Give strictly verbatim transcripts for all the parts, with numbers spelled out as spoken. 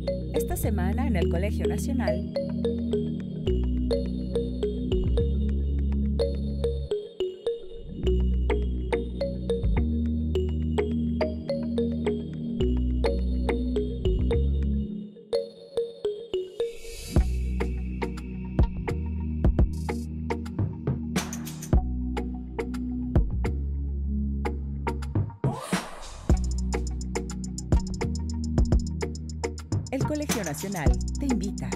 Esta semana en el Colegio Nacional. El Colegio Nacional te invita.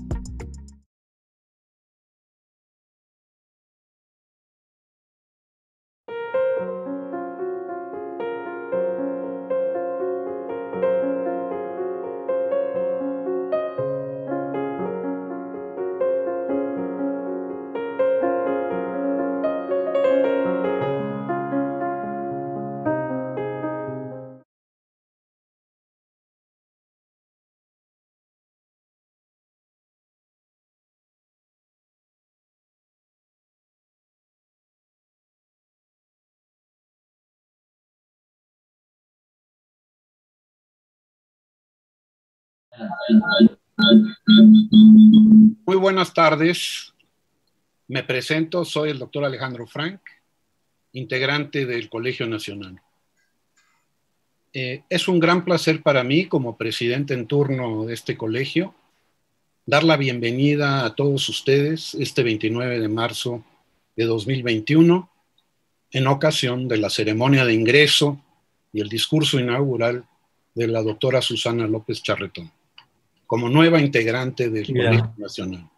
Muy buenas tardes. Me presento, soy el doctor Alejandro Frank, integrante del Colegio Nacional. Eh, es un gran placer para mí, como presidente en turno de este colegio, dar la bienvenida a todos ustedes este veintinueve de marzo de dos mil veintiuno, en ocasión de la ceremonia de ingreso y el discurso inaugural de la doctora Susana López Charretón, como nueva integrante del yeah. Colegio Nacional.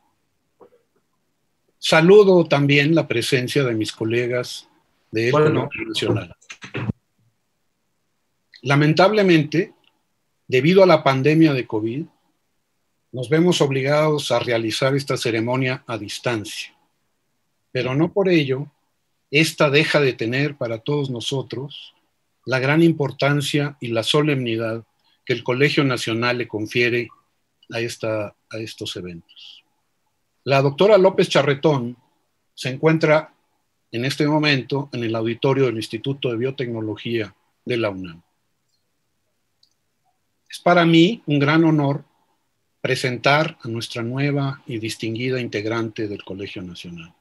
Saludo también la presencia de mis colegas del bueno. Colegio Nacional. Lamentablemente, debido a la pandemia de COVID, nos vemos obligados a realizar esta ceremonia a distancia. Pero no por ello, esta deja de tener para todos nosotros la gran importancia y la solemnidad que el Colegio Nacional le confiere a, esta, a estos eventos. La doctora López Charretón se encuentra en este momento en el auditorio del Instituto de Biotecnología de la UNAM. Es para mí un gran honor presentar a nuestra nueva y distinguida integrante del Colegio Nacional.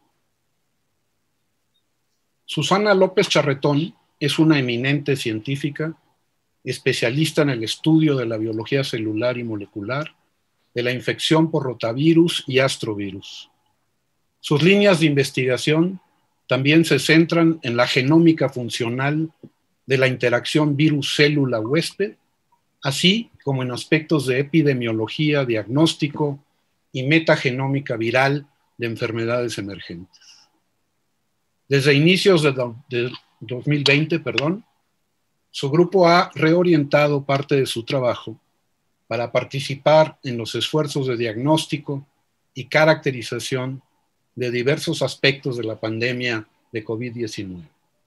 Susana López Charretón es una eminente científica, especialista en el estudio de la biología celular y molecular, de la infección por rotavirus y astrovirus. Sus líneas de investigación también se centran en la genómica funcional de la interacción virus-célula-huésped, así como en aspectos de epidemiología, diagnóstico y metagenómica viral de enfermedades emergentes. Desde inicios de, do, de dos mil veinte, perdón, su grupo ha reorientado parte de su trabajo para participar en los esfuerzos de diagnóstico y caracterización de diversos aspectos de la pandemia de COVID diecinueve.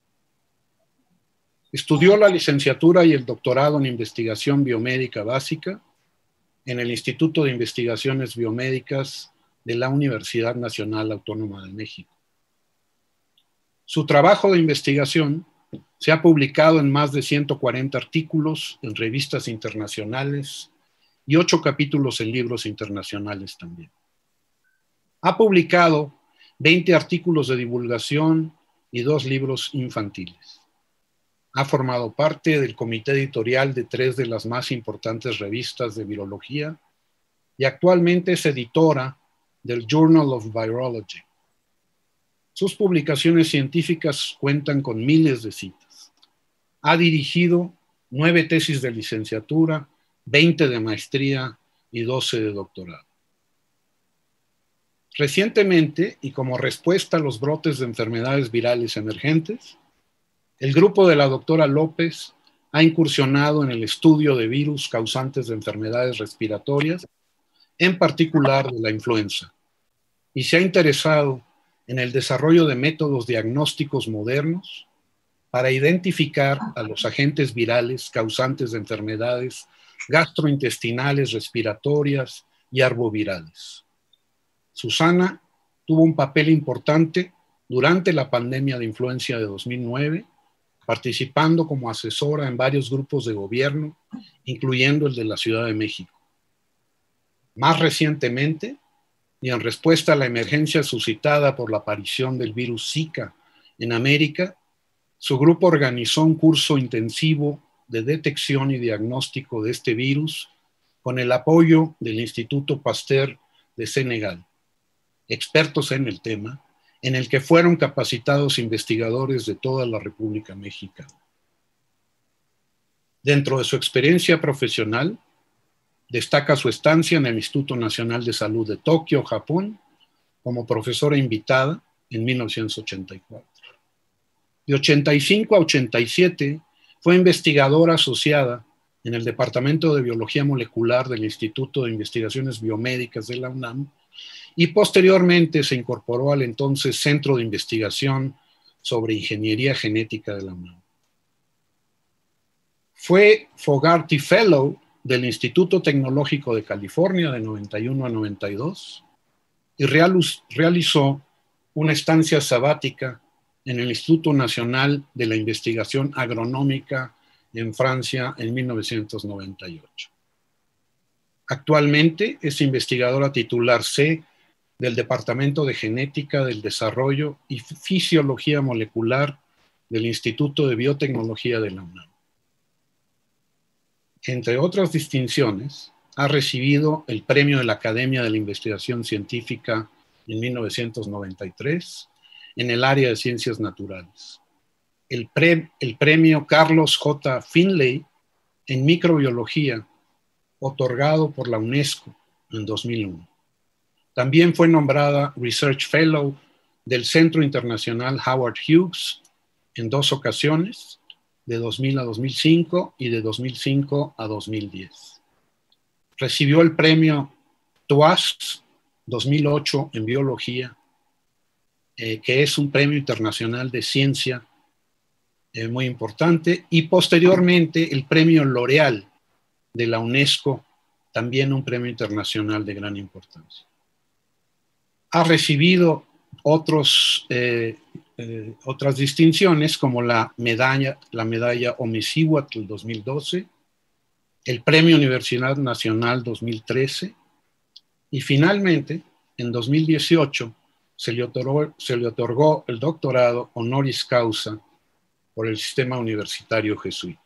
Estudió la licenciatura y el doctorado en investigación biomédica básica en el Instituto de Investigaciones Biomédicas de la Universidad Nacional Autónoma de México. Su trabajo de investigación se ha publicado en más de ciento cuarenta artículos en revistas internacionales y ocho capítulos en libros internacionales también. Ha publicado veinte artículos de divulgación y dos libros infantiles. Ha formado parte del comité editorial de tres de las más importantes revistas de virología y actualmente es editora del Journal of Virology. Sus publicaciones científicas cuentan con miles de citas. Ha dirigido nueve tesis de licenciatura, veinte de maestría y doce de doctorado. Recientemente, y como respuesta a los brotes de enfermedades virales emergentes, el grupo de la doctora López ha incursionado en el estudio de virus causantes de enfermedades respiratorias, en particular de la influenza, y se ha interesado en el desarrollo de métodos diagnósticos modernos para identificar a los agentes virales causantes de enfermedades gastrointestinales, respiratorias y arbovirales. Susana tuvo un papel importante durante la pandemia de influenza de dos mil nueve, participando como asesora en varios grupos de gobierno, incluyendo el de la Ciudad de México. Más recientemente, y en respuesta a la emergencia suscitada por la aparición del virus Zika en América, su grupo organizó un curso intensivo de detección y diagnóstico de este virus con el apoyo del Instituto Pasteur de Senegal, expertos en el tema, en el que fueron capacitados investigadores de toda la República Mexicana. Dentro de su experiencia profesional, destaca su estancia en el Instituto Nacional de Salud de Tokio, Japón, como profesora invitada en mil novecientos ochenta y cuatro. De ochenta y cinco a ochenta y siete fue investigadora asociada en el Departamento de Biología Molecular del Instituto de Investigaciones Biomédicas de la UNAM y posteriormente se incorporó al entonces Centro de Investigación sobre Ingeniería Genética de la UNAM. Fue Fogarty Fellow del Instituto Tecnológico de California de noventa y uno a noventa y dos y realizó una estancia sabática en el Instituto Nacional de la Investigación Agronómica en Francia en mil novecientos noventa y ocho. Actualmente es investigadora titular C del Departamento de Genética del Desarrollo y Fisiología Molecular del Instituto de Biotecnología de la UNAM. Entre otras distinciones, ha recibido el Premio de la Academia de la Investigación Científica en mil novecientos noventa y tres en el área de ciencias naturales, el, pre, el Premio Carlos J. Finlay en microbiología, otorgado por la UNESCO en dos mil uno. También fue nombrada Research Fellow del Centro Internacional Howard Hughes en dos ocasiones, de dos mil a dos mil cinco y de dos mil cinco a dos mil diez. Recibió el premio T W A S C dos mil ocho en biología, eh, que es un premio internacional de ciencia eh, muy importante, y posteriormente el premio L'Oréal de la UNESCO, también un premio internacional de gran importancia. Ha recibido otros, eh, eh, otras distinciones como la medalla, la medalla Omecíhuatl dos mil doce, el Premio Universidad Nacional dos mil trece y finalmente, en dos mil dieciocho, se le otorgó, se le otorgó el doctorado honoris causa por el sistema universitario jesuita.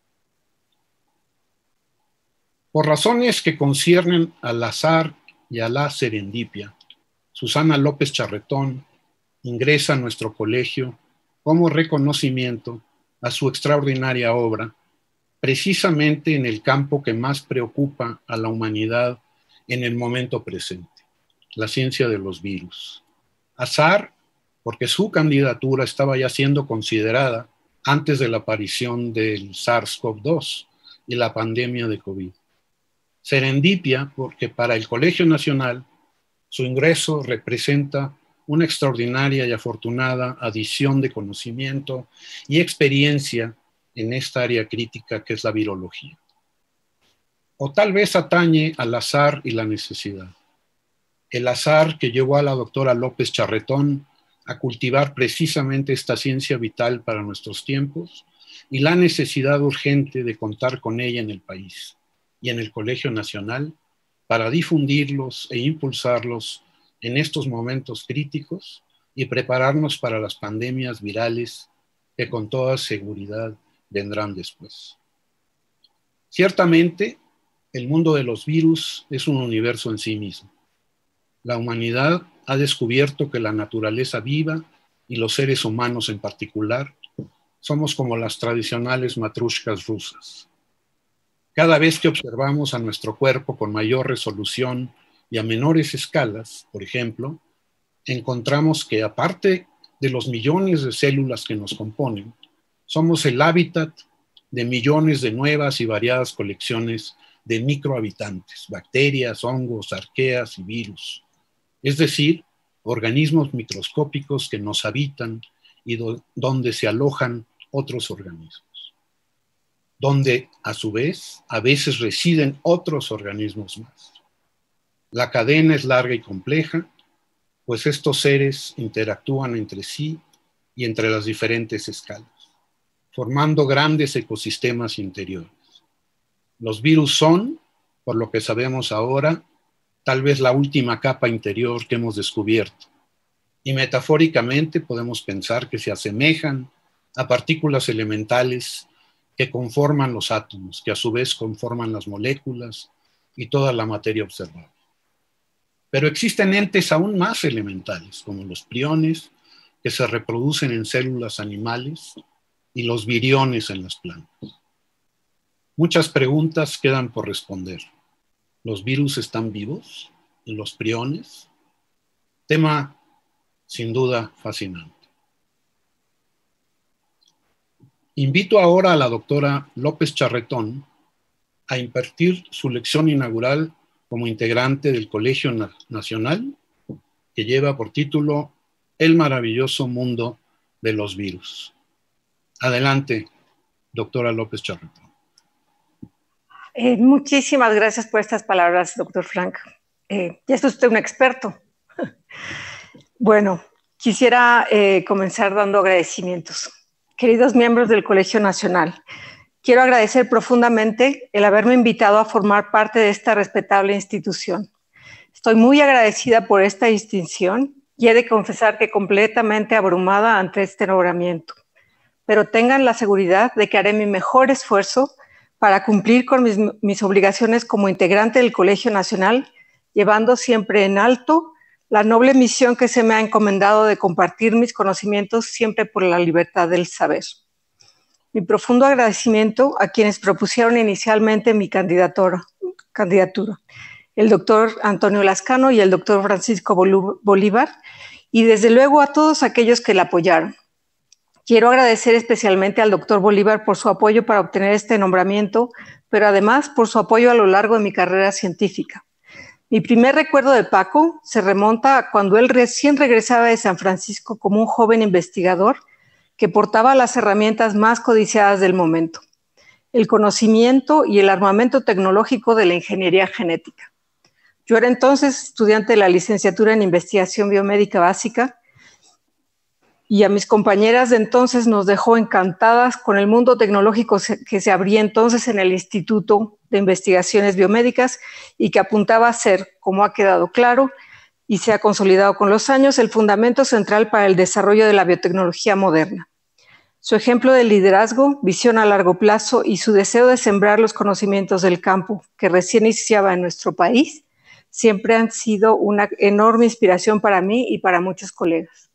Por razones que conciernen al azar y a la serendipia, Susana López Charretón ingresa a nuestro colegio como reconocimiento a su extraordinaria obra, precisamente en el campo que más preocupa a la humanidad en el momento presente, la ciencia de los virus. Azar, porque su candidatura estaba ya siendo considerada antes de la aparición del SARS CoV dos y la pandemia de COVID. Serendipia, porque para el Colegio Nacional su ingreso representa una extraordinaria y afortunada adición de conocimiento y experiencia en esta área crítica que es la virología. O tal vez atañe al azar y la necesidad. El azar que llevó a la doctora López Charretón a cultivar precisamente esta ciencia vital para nuestros tiempos y la necesidad urgente de contar con ella en el país y en el Colegio Nacional para difundirlos e impulsarlos en estos momentos críticos y prepararnos para las pandemias virales que con toda seguridad vendrán después. Ciertamente, el mundo de los virus es un universo en sí mismo. La humanidad ha descubierto que la naturaleza viva y los seres humanos en particular somos como las tradicionales matrushkas rusas. Cada vez que observamos a nuestro cuerpo con mayor resolución y a menores escalas, por ejemplo, encontramos que aparte de los millones de células que nos componen, somos el hábitat de millones de nuevas y variadas colecciones de microhabitantes, bacterias, hongos, arqueas y virus. Es decir, organismos microscópicos que nos habitan y do- donde se alojan otros organismos, donde a su vez a veces residen otros organismos más. La cadena es larga y compleja, pues estos seres interactúan entre sí y entre las diferentes escalas, formando grandes ecosistemas interiores. Los virus son, por lo que sabemos ahora, tal vez la última capa interior que hemos descubierto. Y metafóricamente podemos pensar que se asemejan a partículas elementales que conforman los átomos, que a su vez conforman las moléculas y toda la materia observable. Pero existen entes aún más elementales, como los priones, que se reproducen en células animales, y los viriones en las plantas. Muchas preguntas quedan por responder. ¿Los virus están vivos? ¿Los priones? Tema sin duda fascinante. Invito ahora a la doctora López Charretón a impartir su lección inaugural como integrante del Colegio Nacional, que lleva por título El maravilloso mundo de los virus. Adelante, doctora López Charretón. Eh, muchísimas gracias por estas palabras, doctor Frank. Eh, ya es usted un experto. Bueno, quisiera eh, comenzar dando agradecimientos. Queridos miembros del Colegio Nacional, quiero agradecer profundamente el haberme invitado a formar parte de esta respetable institución. Estoy muy agradecida por esta distinción y he de confesar que completamente abrumada ante este nombramiento. Pero tengan la seguridad de que haré mi mejor esfuerzo para cumplir con mis, mis obligaciones como integrante del Colegio Nacional, llevando siempre en alto la noble misión que se me ha encomendado de compartir mis conocimientos siempre por la libertad del saber. Mi profundo agradecimiento a quienes propusieron inicialmente mi candidatura, candidatura, el doctor Antonio Lascano y el doctor Francisco Bolívar, y desde luego a todos aquellos que la apoyaron. Quiero agradecer especialmente al doctor Bolívar por su apoyo para obtener este nombramiento, pero además por su apoyo a lo largo de mi carrera científica. Mi primer recuerdo de Paco se remonta a cuando él recién regresaba de San Francisco como un joven investigador que portaba las herramientas más codiciadas del momento, el conocimiento y el armamento tecnológico de la ingeniería genética. Yo era entonces estudiante de la licenciatura en investigación biomédica básica y a mis compañeras de entonces nos dejó encantadas con el mundo tecnológico que se abría entonces en el Instituto de Investigaciones Biomédicas y que apuntaba a ser, como ha quedado claro y se ha consolidado con los años, el fundamento central para el desarrollo de la biotecnología moderna. Su ejemplo de liderazgo, visión a largo plazo y su deseo de sembrar los conocimientos del campo que recién iniciaba en nuestro país siempre han sido una enorme inspiración para mí y para muchos colegas.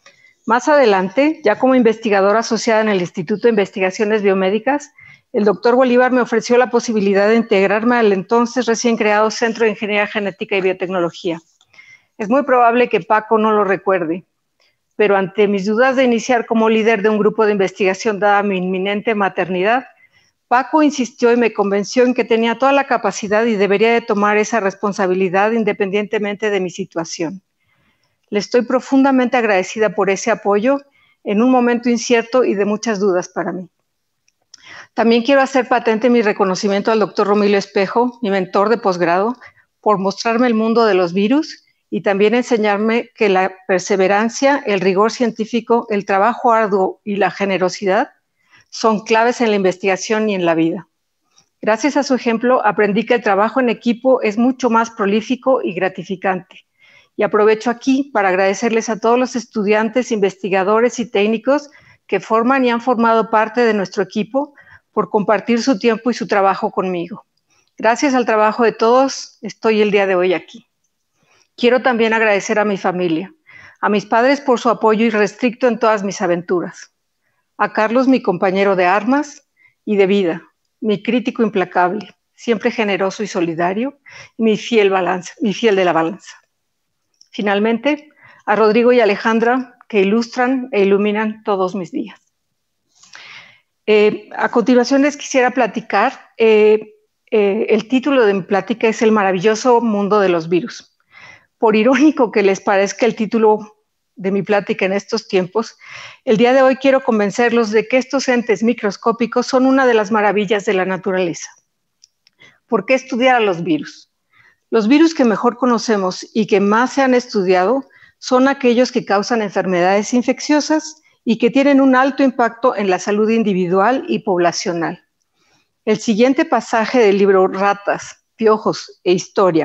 Más adelante, ya como investigadora asociada en el Instituto de Investigaciones Biomédicas, el doctor Bolívar me ofreció la posibilidad de integrarme al entonces recién creado Centro de Ingeniería Genética y Biotecnología. Es muy probable que Paco no lo recuerde, pero ante mis dudas de iniciar como líder de un grupo de investigación dada mi inminente maternidad, Paco insistió y me convenció en que tenía toda la capacidad y debería de tomar esa responsabilidad independientemente de mi situación. Le estoy profundamente agradecida por ese apoyo en un momento incierto y de muchas dudas para mí. También quiero hacer patente mi reconocimiento al doctor Romilio Espejo, mi mentor de posgrado, por mostrarme el mundo de los virus y también enseñarme que la perseverancia, el rigor científico, el trabajo arduo y la generosidad son claves en la investigación y en la vida. Gracias a su ejemplo, aprendí que el trabajo en equipo es mucho más prolífico y gratificante. Y aprovecho aquí para agradecerles a todos los estudiantes, investigadores y técnicos que forman y han formado parte de nuestro equipo por compartir su tiempo y su trabajo conmigo. Gracias al trabajo de todos, estoy el día de hoy aquí. Quiero también agradecer a mi familia, a mis padres por su apoyo irrestricto en todas mis aventuras, a Carlos, mi compañero de armas y de vida, mi crítico implacable, siempre generoso y solidario, y mi fiel, balanza, mi fiel de la balanza. Finalmente, a Rodrigo y Alejandra, que ilustran e iluminan todos mis días. Eh, a continuación les quisiera platicar, eh, eh, el título de mi plática es El maravilloso mundo de los virus. Por irónico que les parezca el título de mi plática en estos tiempos, el día de hoy quiero convencerlos de que estos entes microscópicos son una de las maravillas de la naturaleza. ¿Por qué estudiar a los virus? Los virus que mejor conocemos y que más se han estudiado son aquellos que causan enfermedades infecciosas y que tienen un alto impacto en la salud individual y poblacional. El siguiente pasaje del libro Ratas, Piojos e Historia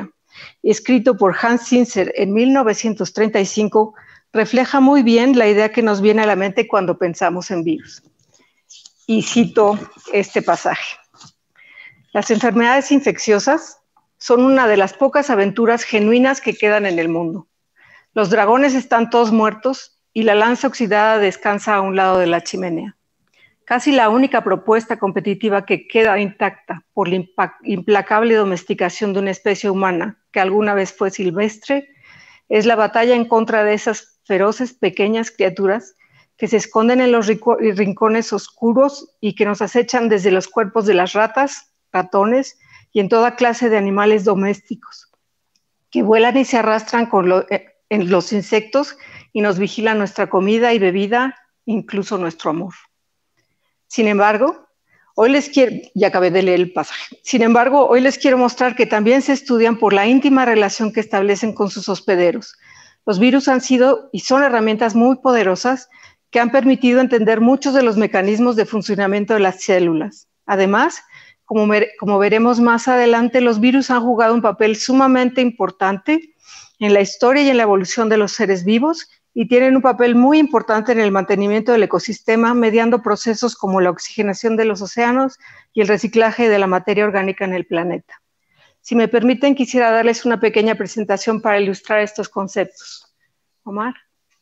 escrito por Hans Zinsser en mil novecientos treinta y cinco, refleja muy bien la idea que nos viene a la mente cuando pensamos en virus. Y cito este pasaje. Las enfermedades infecciosas son una de las pocas aventuras genuinas que quedan en el mundo. Los dragones están todos muertos y la lanza oxidada descansa a un lado de la chimenea. Casi la única propuesta competitiva que queda intacta por la implacable domesticación de una especie humana que alguna vez fue silvestre es la batalla en contra de esas feroces pequeñas criaturas que se esconden en los rincones oscuros y que nos acechan desde los cuerpos de las ratas, ratones y en toda clase de animales domésticos, que vuelan y se arrastran con lo, en los insectos y nos vigilan nuestra comida y bebida, incluso nuestro amor. Sin embargo, hoy les quiero, ya acabé de leer el pasaje, sin embargo, hoy les quiero mostrar que también se estudian por la íntima relación que establecen con sus hospederos. Los virus han sido y son herramientas muy poderosas que han permitido entender muchos de los mecanismos de funcionamiento de las células. Además, como, como veremos más adelante, los virus han jugado un papel sumamente importante en la historia y en la evolución de los seres vivos y tienen un papel muy importante en el mantenimiento del ecosistema, mediando procesos como la oxigenación de los océanos y el reciclaje de la materia orgánica en el planeta. Si me permiten, quisiera darles una pequeña presentación para ilustrar estos conceptos. Omar.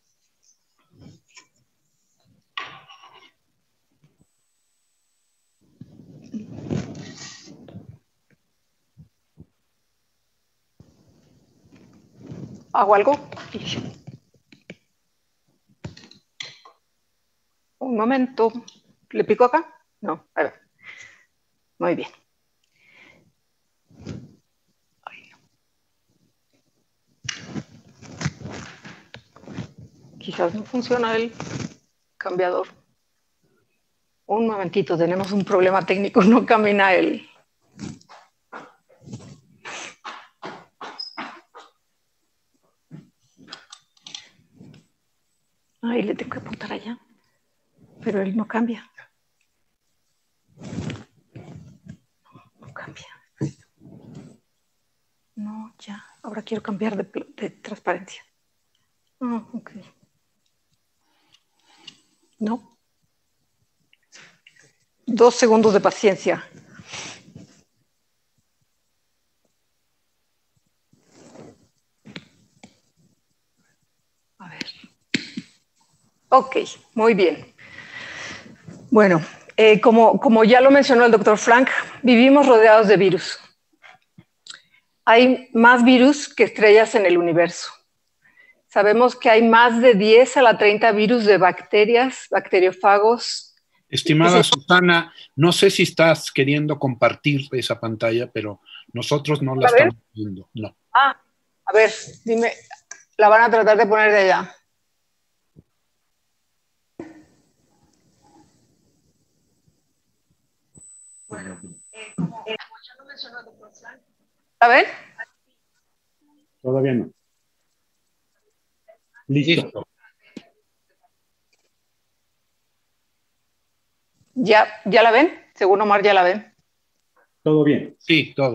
¿Hago algo? Un momento. ¿Le pico acá? No, a ver. Muy bien. Quizás no funciona el cambiador. Un momentito, tenemos un problema técnico, no camina el... Ahí le tengo que apuntar allá, pero él no cambia. No, no cambia. No, ya. Ahora quiero cambiar de, de transparencia. Ah, oh, ok. No. Dos segundos de paciencia. A ver. Ok, muy bien. Bueno, eh, como, como ya lo mencionó el doctor Frank, vivimos rodeados de virus. Hay más virus que estrellas en el universo. Sabemos que hay más de diez a la treinta virus de bacterias, bacteriófagos. Estimada Susana, no sé si estás queriendo compartir esa pantalla, pero nosotros no la estamos viendo. No. Ah, a ver, dime, la van a tratar de poner de allá. Bueno, eh, como, eh, como ya lo mencionó el doctor Frank. ¿La ven? Todavía no. Listo. ¿Ya, ¿Ya la ven? Según Omar, ¿ya la ven? Todo bien. Sí, todo.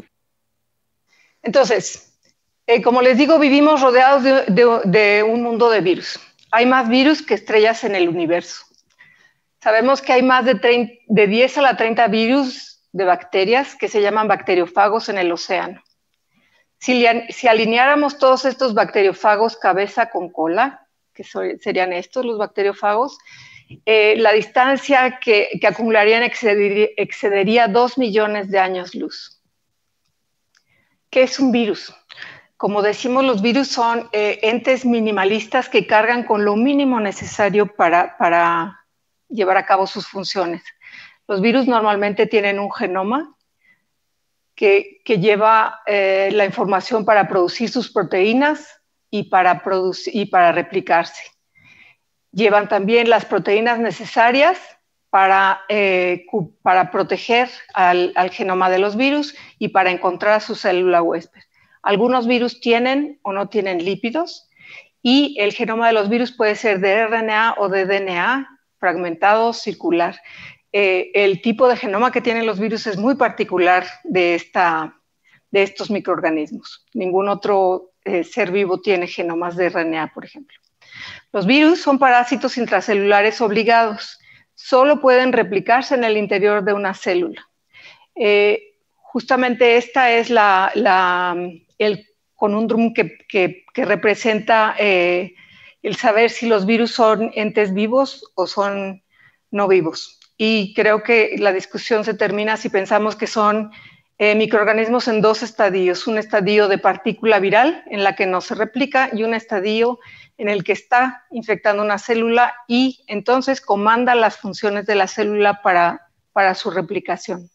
Entonces, eh, como les digo, vivimos rodeados de, de, de un mundo de virus. Hay más virus que estrellas en el universo. Sabemos que hay más de, treinta, de diez a la treinta virus de bacterias que se llaman bacteriófagos en el océano. Si, si alineáramos todos estos bacteriófagos cabeza con cola, que serían estos los bacteriófagos, eh, la distancia que, que acumularían excedería, excedería dos millones de años luz. ¿Qué es un virus? Como decimos, los virus son eh, entes minimalistas que cargan con lo mínimo necesario para, para llevar a cabo sus funciones. Los virus normalmente tienen un genoma que, que lleva eh, la información para producir sus proteínas y para, producir, y para replicarse. Llevan también las proteínas necesarias para, eh, para proteger al, al genoma de los virus y para encontrar a su célula huésped. Algunos virus tienen o no tienen lípidos y el genoma de los virus puede ser de R N A o de D N A, fragmentado, circular. Eh, el tipo de genoma que tienen los virus es muy particular de esta, de estos microorganismos. Ningún otro eh, ser vivo tiene genomas de R N A, por ejemplo. Los virus son parásitos intracelulares obligados. Solo pueden replicarse en el interior de una célula. Eh, justamente esta es la, la, el conundrum que, que, que representa eh, el saber si los virus son entes vivos o son no vivos. Y creo que la discusión se termina si pensamos que son eh, microorganismos en dos estadios. Un estadio de partícula viral en la que no se replica y un estadio en el que está infectando una célula y entonces comanda las funciones de la célula para, para su replicación.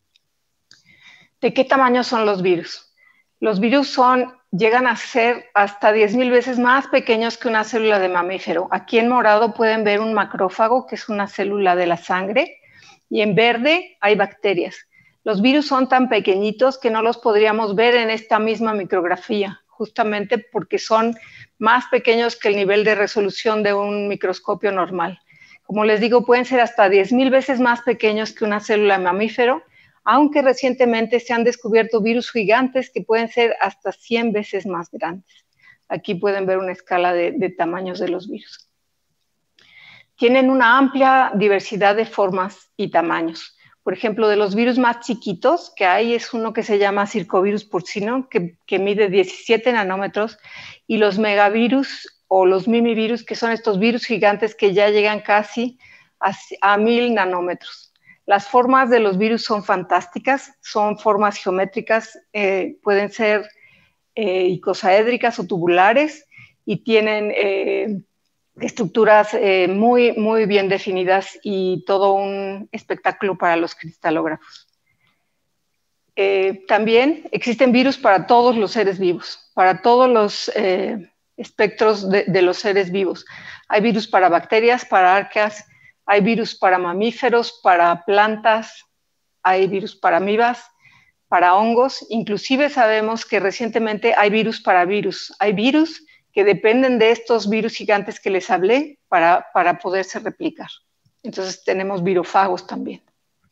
¿De qué tamaño son los virus? Los virus son, llegan a ser hasta diez mil veces más pequeños que una célula de mamífero. Aquí en morado pueden ver un macrófago, que es una célula de la sangre, y en verde hay bacterias. Los virus son tan pequeñitos que no los podríamos ver en esta misma micrografía, justamente porque son más pequeños que el nivel de resolución de un microscopio normal. Como les digo, pueden ser hasta diez mil veces más pequeños que una célula de mamífero, aunque recientemente se han descubierto virus gigantes que pueden ser hasta cien veces más grandes. Aquí pueden ver una escala de, de tamaños de los virus. Tienen una amplia diversidad de formas y tamaños. Por ejemplo, de los virus más chiquitos que hay es uno que se llama circovirus porcino, que, que mide diecisiete nanómetros, y los megavirus o los mimivirus, que son estos virus gigantes que ya llegan casi a, a mil nanómetros. Las formas de los virus son fantásticas, son formas geométricas, eh, pueden ser eh, icosaédricas o tubulares y tienen eh, estructuras eh, muy, muy bien definidas y todo un espectáculo para los cristalógrafos. Eh, también existen virus para todos los seres vivos, para todos los eh, espectros de, de los seres vivos. Hay virus para bacterias, para arqueas, hay virus para mamíferos, para plantas, hay virus para amibas, para hongos. Inclusive sabemos que recientemente hay virus para virus. Hay virus que dependen de estos virus gigantes que les hablé para, para poderse replicar. Entonces tenemos virofagos también.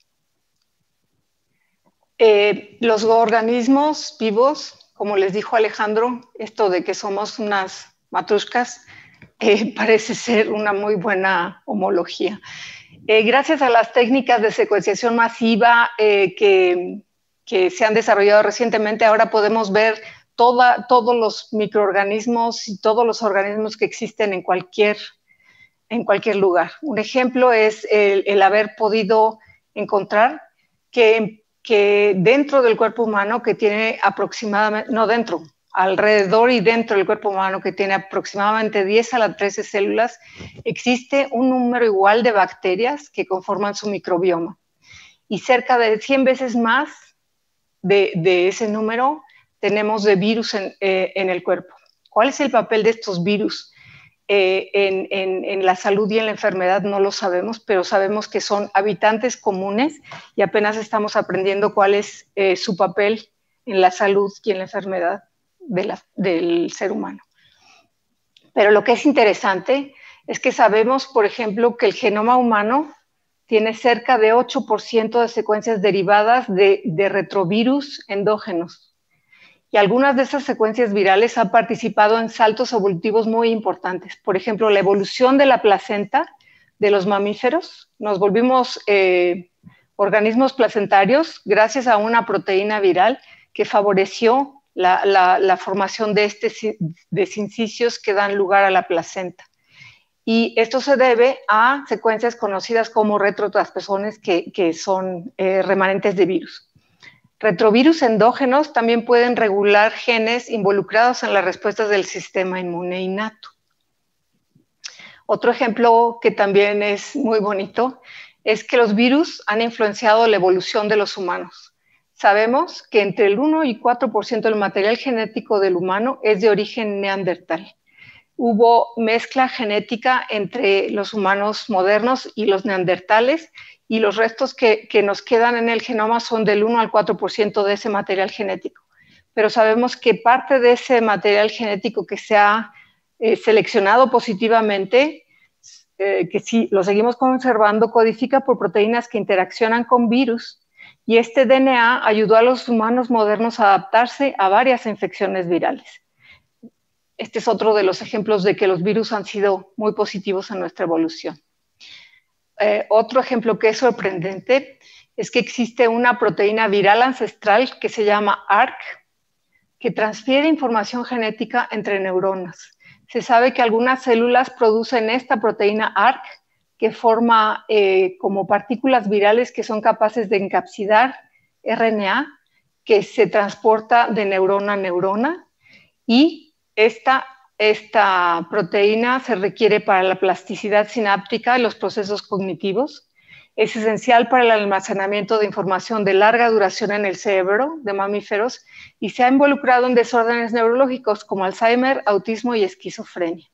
Eh, los organismos vivos, como les dijo Alejandro, esto de que somos unas matrushkas, eh, parece ser una muy buena homología. Eh, gracias a las técnicas de secuenciación masiva eh, que, que se han desarrollado recientemente, ahora podemos ver toda, todos los microorganismos y todos los organismos que existen en cualquier, en cualquier lugar. Un ejemplo es el, el haber podido encontrar que, que dentro del cuerpo humano, que tiene aproximadamente, no dentro, alrededor y dentro del cuerpo humano, que tiene aproximadamente diez a la trece células, existe un número igual de bacterias que conforman su microbioma. Y cerca de cien veces más de, de ese número tenemos de virus en, eh, en el cuerpo. ¿Cuál es el papel de estos virus eh, en, en, en la salud y en la enfermedad? No lo sabemos, pero sabemos que son habitantes comunes y apenas estamos aprendiendo cuál es eh, su papel en la salud y en la enfermedad de la, del ser humano. Pero lo que es interesante es que sabemos, por ejemplo, que el genoma humano tiene cerca de ocho por ciento de secuencias derivadas de, de retrovirus endógenos. Y algunas de esas secuencias virales han participado en saltos evolutivos muy importantes. Por ejemplo, la evolución de la placenta de los mamíferos. Nos volvimos eh, organismos placentarios gracias a una proteína viral que favoreció La, la, la formación de, este, de sincicios que dan lugar a la placenta. Y esto se debe a secuencias conocidas como retrotransposones que, que son eh, remanentes de virus. Retrovirus endógenos también pueden regular genes involucrados en las respuestas del sistema inmune innato. Otro ejemplo que también es muy bonito es que los virus han influenciado la evolución de los humanos. Sabemos que entre el uno y cuatro por ciento del material genético del humano es de origen neandertal. Hubo mezcla genética entre los humanos modernos y los neandertales, y los restos que, que nos quedan en el genoma son del uno al cuatro por ciento de ese material genético. Pero sabemos que parte de ese material genético que se ha eh, seleccionado positivamente, eh, que si lo seguimos conservando, codifica por proteínas que interaccionan con virus, y este D N A ayudó a los humanos modernos a adaptarse a varias infecciones virales. Este es otro de los ejemplos de que los virus han sido muy positivos en nuestra evolución. Eh, otro ejemplo que es sorprendente es que existe una proteína viral ancestral que se llama A R C, que transfiere información genética entre neuronas. Se sabe que algunas células producen esta proteína A R C que forma eh, como partículas virales que son capaces de encapsidar R N A que se transporta de neurona a neurona, y esta, esta proteína se requiere para la plasticidad sináptica y los procesos cognitivos. Es esencial para el almacenamiento de información de larga duración en el cerebro de mamíferos y se ha involucrado en desórdenes neurológicos como Alzheimer, autismo y esquizofrenia.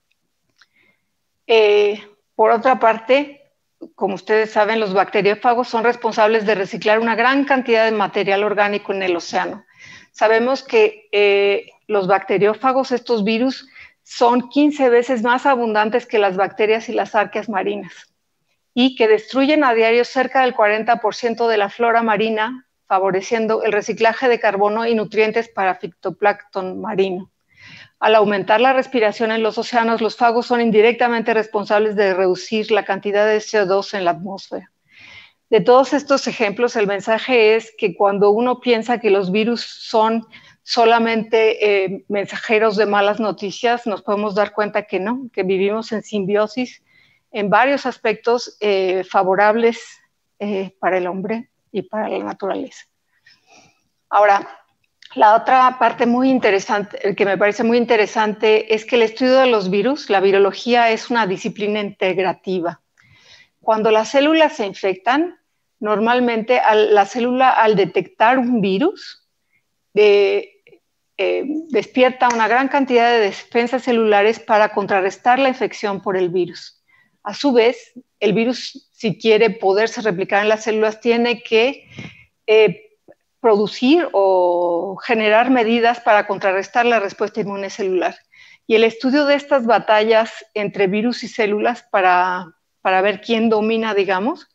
Eh, por otra parte, como ustedes saben, los bacteriófagos son responsables de reciclar una gran cantidad de material orgánico en el océano. Sabemos que eh, los bacteriófagos, estos virus, son quince veces más abundantes que las bacterias y las arqueas marinas, y que destruyen a diario cerca del cuarenta por ciento de la flora marina, favoreciendo el reciclaje de carbono y nutrientes para fitoplancton marino. Al aumentar la respiración en los océanos, los fagos son indirectamente responsables de reducir la cantidad de C O dos en la atmósfera. De todos estos ejemplos, el mensaje es que cuando uno piensa que los virus son solamente eh, mensajeros de malas noticias, nos podemos dar cuenta que no, que vivimos en simbiosis en varios aspectos eh, favorables eh, para el hombre y para la naturaleza. Ahora, la otra parte muy interesante, que me parece muy interesante, es que el estudio de los virus, la virología, es una disciplina integrativa. Cuando las células se infectan, normalmente al, la célula, al detectar un virus, de, eh, despierta una gran cantidad de defensas celulares para contrarrestar la infección por el virus. A su vez, el virus, si quiere poderse replicar en las células, tiene que eh, producir o generar medidas para contrarrestar la respuesta inmune celular. Y el estudio de estas batallas entre virus y células para, para ver quién domina, digamos,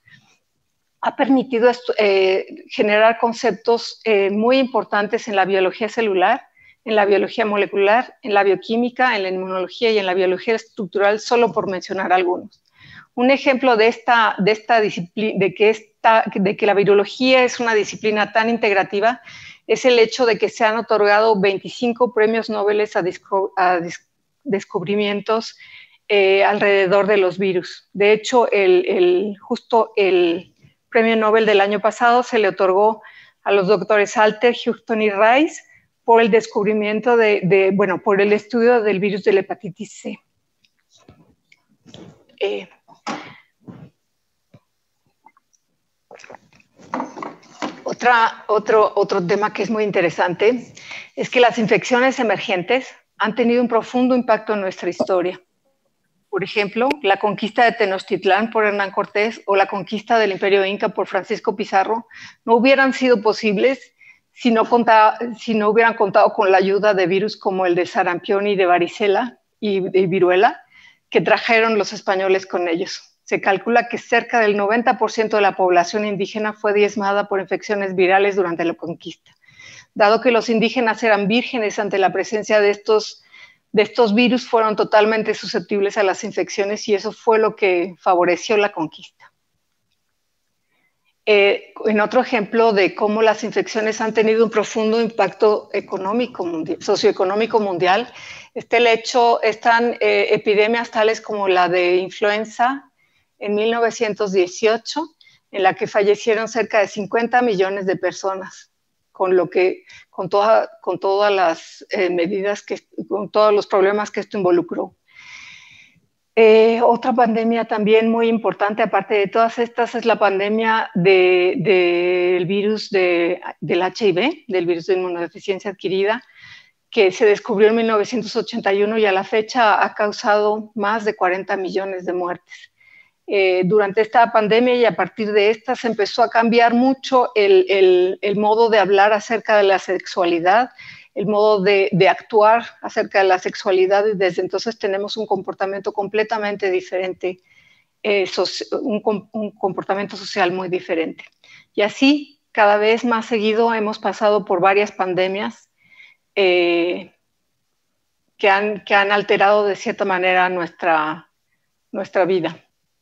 ha permitido eh, generar conceptos eh, muy importantes en la biología celular, en la biología molecular, en la bioquímica, en la inmunología y en la biología estructural, solo por mencionar algunos. Un ejemplo de, esta, de, esta disciplina, de, que esta, de que la virología es una disciplina tan integrativa es el hecho de que se han otorgado veinticinco premios Nobel a, a descubrimientos eh, alrededor de los virus. De hecho, el, el, justo el premio Nobel del año pasado se le otorgó a los doctores Alter, Houston y Rice por el descubrimiento de, de bueno, por el estudio del virus de la hepatitis C. Eh, Otra, otro, otro tema que es muy interesante es que las infecciones emergentes han tenido un profundo impacto en nuestra historia. Por ejemplo, la conquista de Tenochtitlán por Hernán Cortés o la conquista del Imperio Inca por Francisco Pizarro no hubieran sido posibles si no, contaba, si no hubieran contado con la ayuda de virus como el de sarampión y de varicela y de viruela que trajeron los españoles con ellos. Se calcula que cerca del noventa por ciento de la población indígena fue diezmada por infecciones virales durante la conquista. Dado que los indígenas eran vírgenes ante la presencia de estos, de estos virus, fueron totalmente susceptibles a las infecciones y eso fue lo que favoreció la conquista. Eh, en otro ejemplo de cómo las infecciones han tenido un profundo impacto económico mundial, socioeconómico mundial, está el hecho, están eh, epidemias tales como la de influenza en mil novecientos dieciocho, en la que fallecieron cerca de cincuenta millones de personas, con, lo que, con, toda, con todas las eh, medidas, que, con todos los problemas que esto involucró. Eh, otra pandemia también muy importante, aparte de todas estas, es la pandemia de, de, del virus de, del H I V, del virus de inmunodeficiencia adquirida, que se descubrió en mil novecientos ochenta y uno y a la fecha ha causado más de cuarenta millones de muertes. Eh, durante esta pandemia y a partir de esta se empezó a cambiar mucho el, el, el modo de hablar acerca de la sexualidad, el modo de, de actuar acerca de la sexualidad, y desde entonces tenemos un comportamiento completamente diferente, eh, so, un, un comportamiento social muy diferente. Y así cada vez más seguido hemos pasado por varias pandemias eh, que, han, que han alterado de cierta manera nuestra, nuestra vida.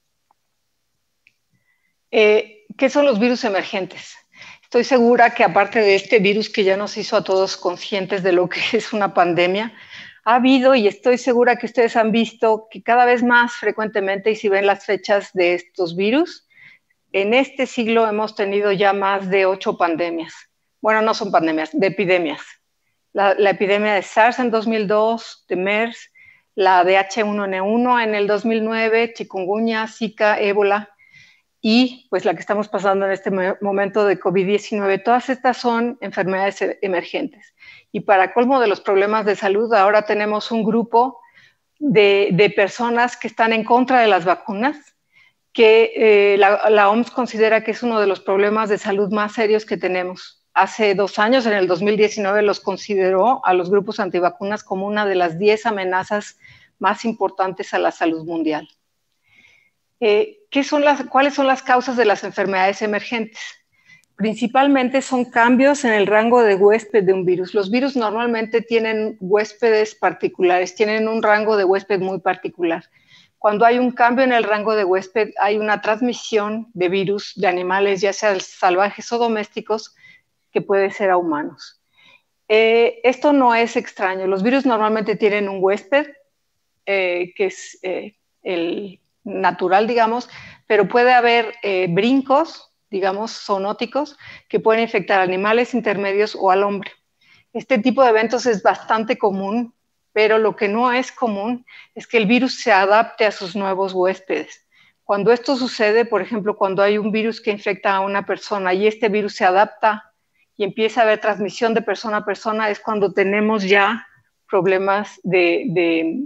Eh, ¿Qué son los virus emergentes? Estoy segura que aparte de este virus que ya nos hizo a todos conscientes de lo que es una pandemia, ha habido, y estoy segura que ustedes han visto, que cada vez más frecuentemente, y si ven las fechas de estos virus, en este siglo hemos tenido ya más de ocho pandemias. Bueno, no son pandemias, de epidemias. La, la epidemia de SARS en dos mil dos, de MERS, la de H uno N uno en el dos mil nueve, chikungunya, Zika, ébola, y pues la que estamos pasando en este momento de COVID diecinueve. Todas estas son enfermedades emergentes. Y para colmo de los problemas de salud, ahora tenemos un grupo de, de personas que están en contra de las vacunas, que eh, la, la O M S considera que es uno de los problemas de salud más serios que tenemos. Hace dos años, en el dos mil diecinueve, los consideró a los grupos antivacunas como una de las diez amenazas más importantes a la salud mundial. Eh, ¿qué son las, ¿Cuáles son las causas de las enfermedades emergentes? Principalmente son cambios en el rango de huésped de un virus. Los virus normalmente tienen huéspedes particulares, tienen un rango de huésped muy particular. Cuando hay un cambio en el rango de huésped, hay una transmisión de virus de animales, ya sean salvajes o domésticos, que puede ser a humanos. Eh, esto no es extraño. Los virus normalmente tienen un huésped, eh, que es eh, el natural, digamos, pero puede haber eh, brincos, digamos, zoonóticos, que pueden infectar animales intermedios o al hombre. Este tipo de eventos es bastante común, pero lo que no es común es que el virus se adapte a sus nuevos huéspedes. Cuando esto sucede, por ejemplo, cuando hay un virus que infecta a una persona y este virus se adapta y empieza a haber transmisión de persona a persona, es cuando tenemos ya problemas de, de,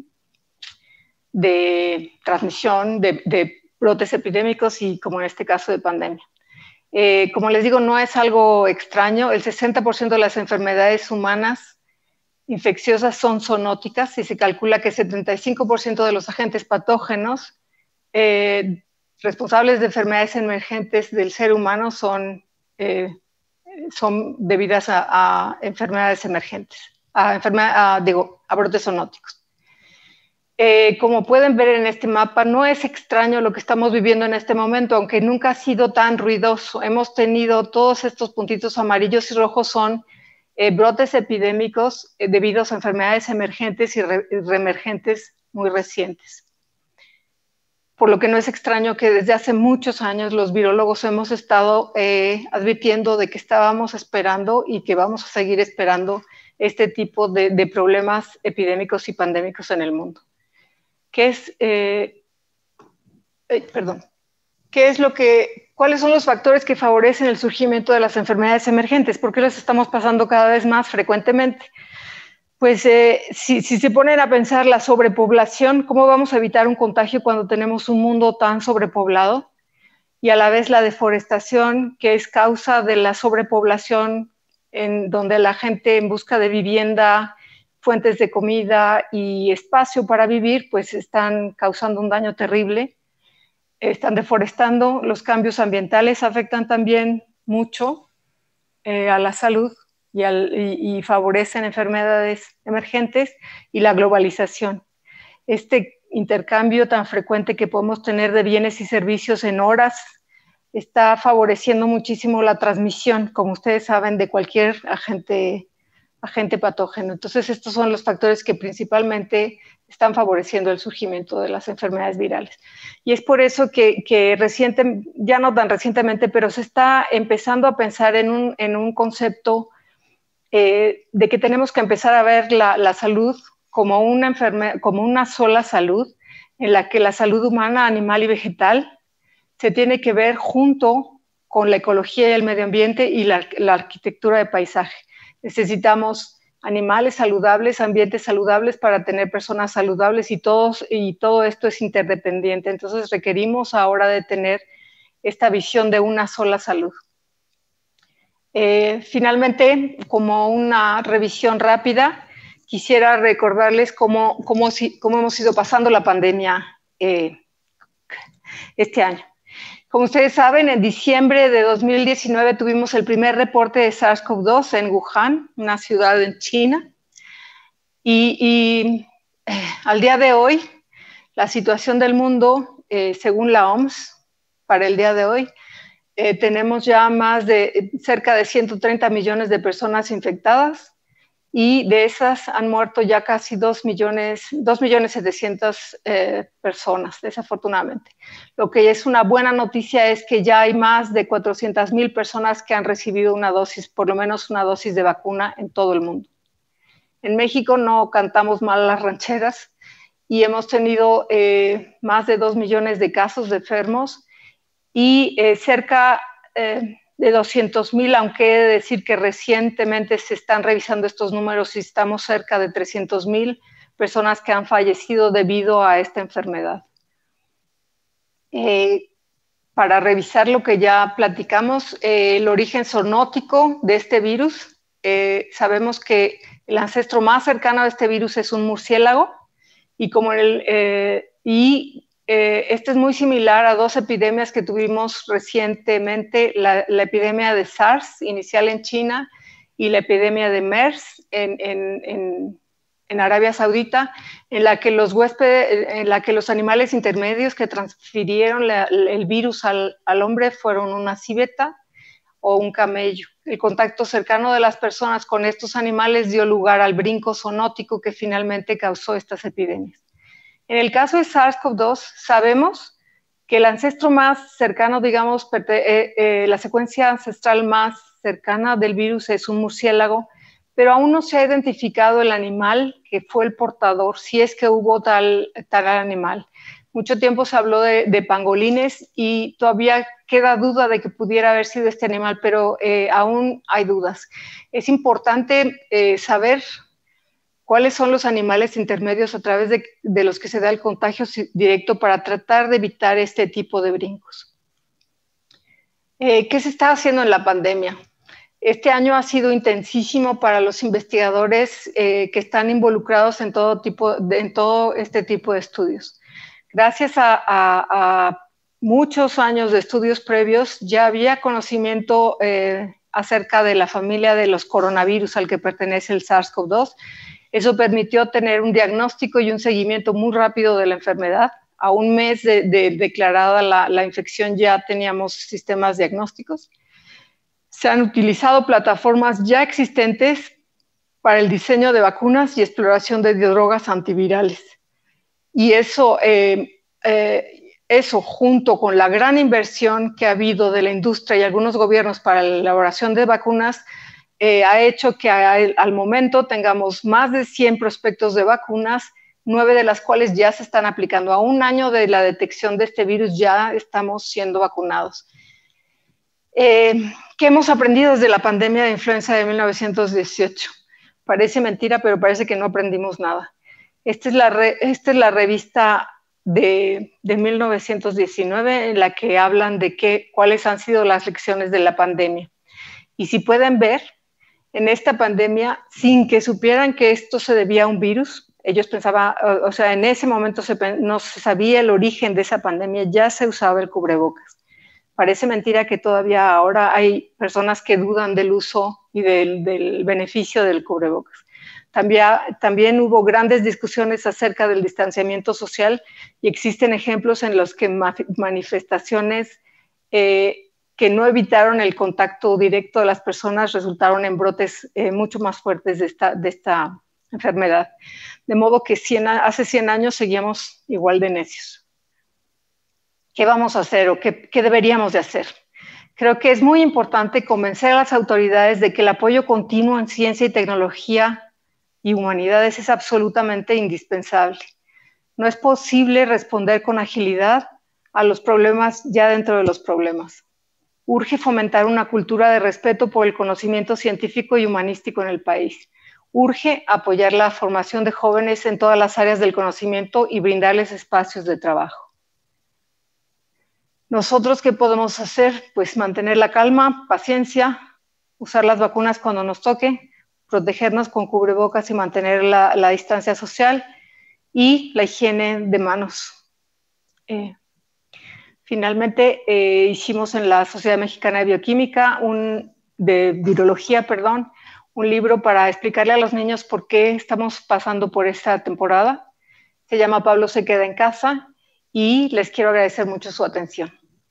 de transmisión, de, de brotes epidémicos y, como en este caso, de pandemia. Eh, como les digo, no es algo extraño. El sesenta por ciento de las enfermedades humanas infecciosas son zoonóticas y se calcula que el setenta y cinco por ciento de los agentes patógenos eh, responsables de enfermedades emergentes del ser humano son, eh, son debidas a, a enfermedades emergentes, a, enfermedad, a, digo, a brotes zoonóticos. Eh, como pueden ver en este mapa, no es extraño lo que estamos viviendo en este momento, aunque nunca ha sido tan ruidoso. Hemos tenido todos estos puntitos amarillos y rojos son eh, brotes epidémicos eh, debido a enfermedades emergentes y re reemergentes muy recientes. Por lo que no es extraño que desde hace muchos años los virólogos hemos estado eh, advirtiendo de que estábamos esperando y que vamos a seguir esperando este tipo de, de problemas epidémicos y pandémicos en el mundo. ¿Qué es, eh, eh, perdón, ¿qué es lo que, cuáles son los factores que favorecen el surgimiento de las enfermedades emergentes? ¿Por qué las estamos pasando cada vez más frecuentemente? Pues eh, si, si se ponen a pensar la sobrepoblación, ¿cómo vamos a evitar un contagio cuando tenemos un mundo tan sobrepoblado? Y a la vez la deforestación, que es causa de la sobrepoblación, en donde la gente en busca de vivienda, fuentes de comida y espacio para vivir, pues están causando un daño terrible, están deforestando. Los cambios ambientales afectan también mucho eh, a la salud y, al, y, y favorecen enfermedades emergentes, y la globalización. Este intercambio tan frecuente que podemos tener de bienes y servicios en horas está favoreciendo muchísimo la transmisión, como ustedes saben, de cualquier agente agente patógeno. Entonces, estos son los factores que principalmente están favoreciendo el surgimiento de las enfermedades virales. Y es por eso que, que reciente, ya no tan recientemente, pero se está empezando a pensar en un, en un concepto eh, de que tenemos que empezar a ver la, la salud como una, enferme, como una sola salud, en la que la salud humana, animal y vegetal se tiene que ver junto con la ecología y el medio ambiente y la, la arquitectura de paisaje. Necesitamos animales saludables, ambientes saludables para tener personas saludables, y, todos, y todo esto es interdependiente. Entonces requerimos ahora de tener esta visión de una sola salud. Eh, finalmente, como una revisión rápida, quisiera recordarles cómo, cómo, cómo hemos ido pasando la pandemia eh, este año. Como ustedes saben, en diciembre de dos mil diecinueve tuvimos el primer reporte de SARS CoV dos en Wuhan, una ciudad en China. Y, y eh, al día de hoy, la situación del mundo, eh, según la O M S, para el día de hoy, eh, tenemos ya más de cerca de ciento treinta millones de personas infectadas y de esas han muerto ya casi dos millones, dos millones setecientas eh, personas, desafortunadamente. Lo que es una buena noticia es que ya hay más de cuatrocientas mil personas que han recibido una dosis, por lo menos una dosis de vacuna en todo el mundo. En México no cantamos mal las rancheras y hemos tenido eh, más de dos millones de casos de enfermos y eh, cerca eh, de doscientos mil, aunque he de decir que recientemente se están revisando estos números y estamos cerca de trescientos mil personas que han fallecido debido a esta enfermedad. Eh, para revisar lo que ya platicamos, eh, el origen zoonótico de este virus, eh, sabemos que el ancestro más cercano a este virus es un murciélago y como el... Eh, y Eh, este es muy similar a dos epidemias que tuvimos recientemente, la, la epidemia de SARS inicial en China y la epidemia de MERS en, en, en, en Arabia Saudita, en la que los huéspedes, en la que los animales intermedios que transfirieron la, el virus al, al hombre fueron una civeta o un camello. El contacto cercano de las personas con estos animales dio lugar al brinco zoonótico que finalmente causó estas epidemias. En el caso de SARS CoV dos, sabemos que el ancestro más cercano, digamos, eh, eh, la secuencia ancestral más cercana del virus es un murciélago, pero aún no se ha identificado el animal que fue el portador, si es que hubo tal, tal animal. Mucho tiempo se habló de, de pangolines y todavía queda duda de que pudiera haber sido este animal, pero eh, aún hay dudas. Es importante eh, saber cuáles son los animales intermedios a través de, de los que se da el contagio directo para tratar de evitar este tipo de brincos. Eh, ¿Qué se está haciendo en la pandemia? Este año ha sido intensísimo para los investigadores eh, que están involucrados en todo, tipo de, en todo este tipo de estudios. Gracias a, a, a muchos años de estudios previos, ya había conocimiento eh, acerca de la familia de los coronavirus al que pertenece el SARS CoV dos. Eso permitió tener un diagnóstico y un seguimiento muy rápido de la enfermedad. A un mes de, de declarada la, la infección ya teníamos sistemas diagnósticos. Se han utilizado plataformas ya existentes para el diseño de vacunas y exploración de drogas antivirales. Y eso, eh, eh, eso junto con la gran inversión que ha habido de la industria y algunos gobiernos para la elaboración de vacunas, Eh, ha hecho que a, al momento tengamos más de cien prospectos de vacunas, nueve de las cuales ya se están aplicando. A un año de la detección de este virus ya estamos siendo vacunados. Eh, ¿Qué hemos aprendido desde la pandemia de influenza de mil novecientos dieciocho? Parece mentira, pero parece que no aprendimos nada. Esta es la, re, esta es la revista de, de mil novecientos diecinueve en la que hablan de qué, cuáles han sido las lecciones de la pandemia. Y si pueden ver, en esta pandemia, sin que supieran que esto se debía a un virus, ellos pensaban, o sea, en ese momento se, no se sabía el origen de esa pandemia, ya se usaba el cubrebocas. Parece mentira que todavía ahora hay personas que dudan del uso y del, del beneficio del cubrebocas. También, también hubo grandes discusiones acerca del distanciamiento social y existen ejemplos en los que ma manifestaciones eh, que no evitaron el contacto directo de las personas, resultaron en brotes eh, mucho más fuertes de esta, de esta enfermedad. De modo que cien, hace cien años seguíamos igual de necios. ¿Qué vamos a hacer o qué, qué deberíamos de hacer? Creo que es muy importante convencer a las autoridades de que el apoyo continuo en ciencia y tecnología y humanidades es absolutamente indispensable. No es posible responder con agilidad a los problemas ya dentro de los problemas. Urge fomentar una cultura de respeto por el conocimiento científico y humanístico en el país. Urge apoyar la formación de jóvenes en todas las áreas del conocimiento y brindarles espacios de trabajo. ¿Nosotros qué podemos hacer? Pues mantener la calma, paciencia, usar las vacunas cuando nos toque, protegernos con cubrebocas y mantener la, la distancia social y la higiene de manos. Eh, Finalmente, eh, hicimos en la Sociedad Mexicana de Bioquímica, un, de virología, perdón, un libro para explicarle a los niños por qué estamos pasando por esta temporada. Se llama Pablo se queda en casa y les quiero agradecer mucho su atención.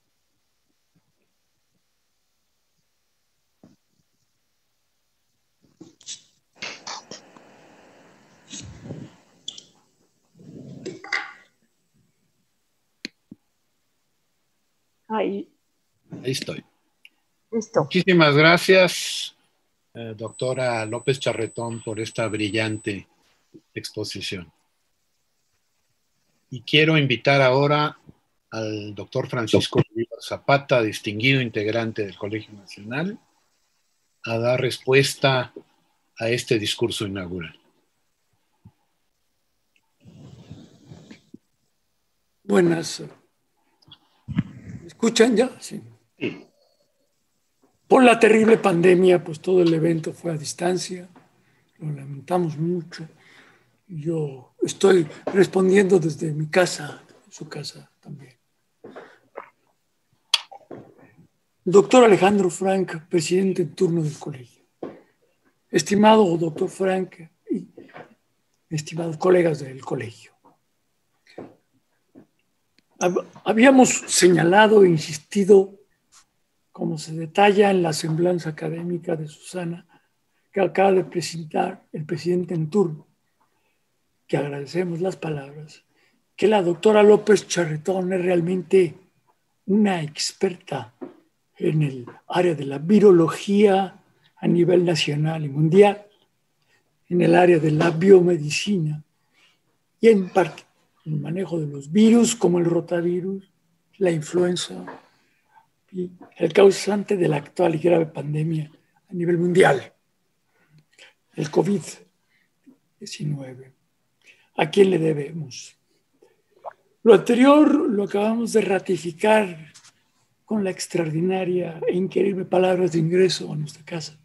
Ahí. Ahí estoy. Listo. Muchísimas gracias, eh, doctora López Charretón, por esta brillante exposición. Y quiero invitar ahora al doctor Francisco Bolívar Zapata, distinguido integrante del Colegio Nacional, a dar respuesta a este discurso inaugural. Buenas. ¿Me escuchan ya? Sí. Por la terrible pandemia, pues todo el evento fue a distancia. Lo lamentamos mucho. Yo estoy respondiendo desde mi casa, su casa también. Doctor Alejandro Frank, presidente en turno del colegio. Estimado doctor Frank y estimados colegas del colegio. Habíamos señalado e insistido, como se detalla en la semblanza académica de Susana, que acaba de presentar el presidente en turno, que agradecemos las palabras, que la doctora López Charretón es realmente una experta en el área de la virología a nivel nacional y mundial, en el área de la biomedicina y en parte el manejo de los virus como el rotavirus, la influenza y el causante de la actual y grave pandemia a nivel mundial, el COVID diecinueve. ¿A quién le debemos? Lo anterior lo acabamos de ratificar con la extraordinaria e increíble palabras de ingreso a nuestra casa.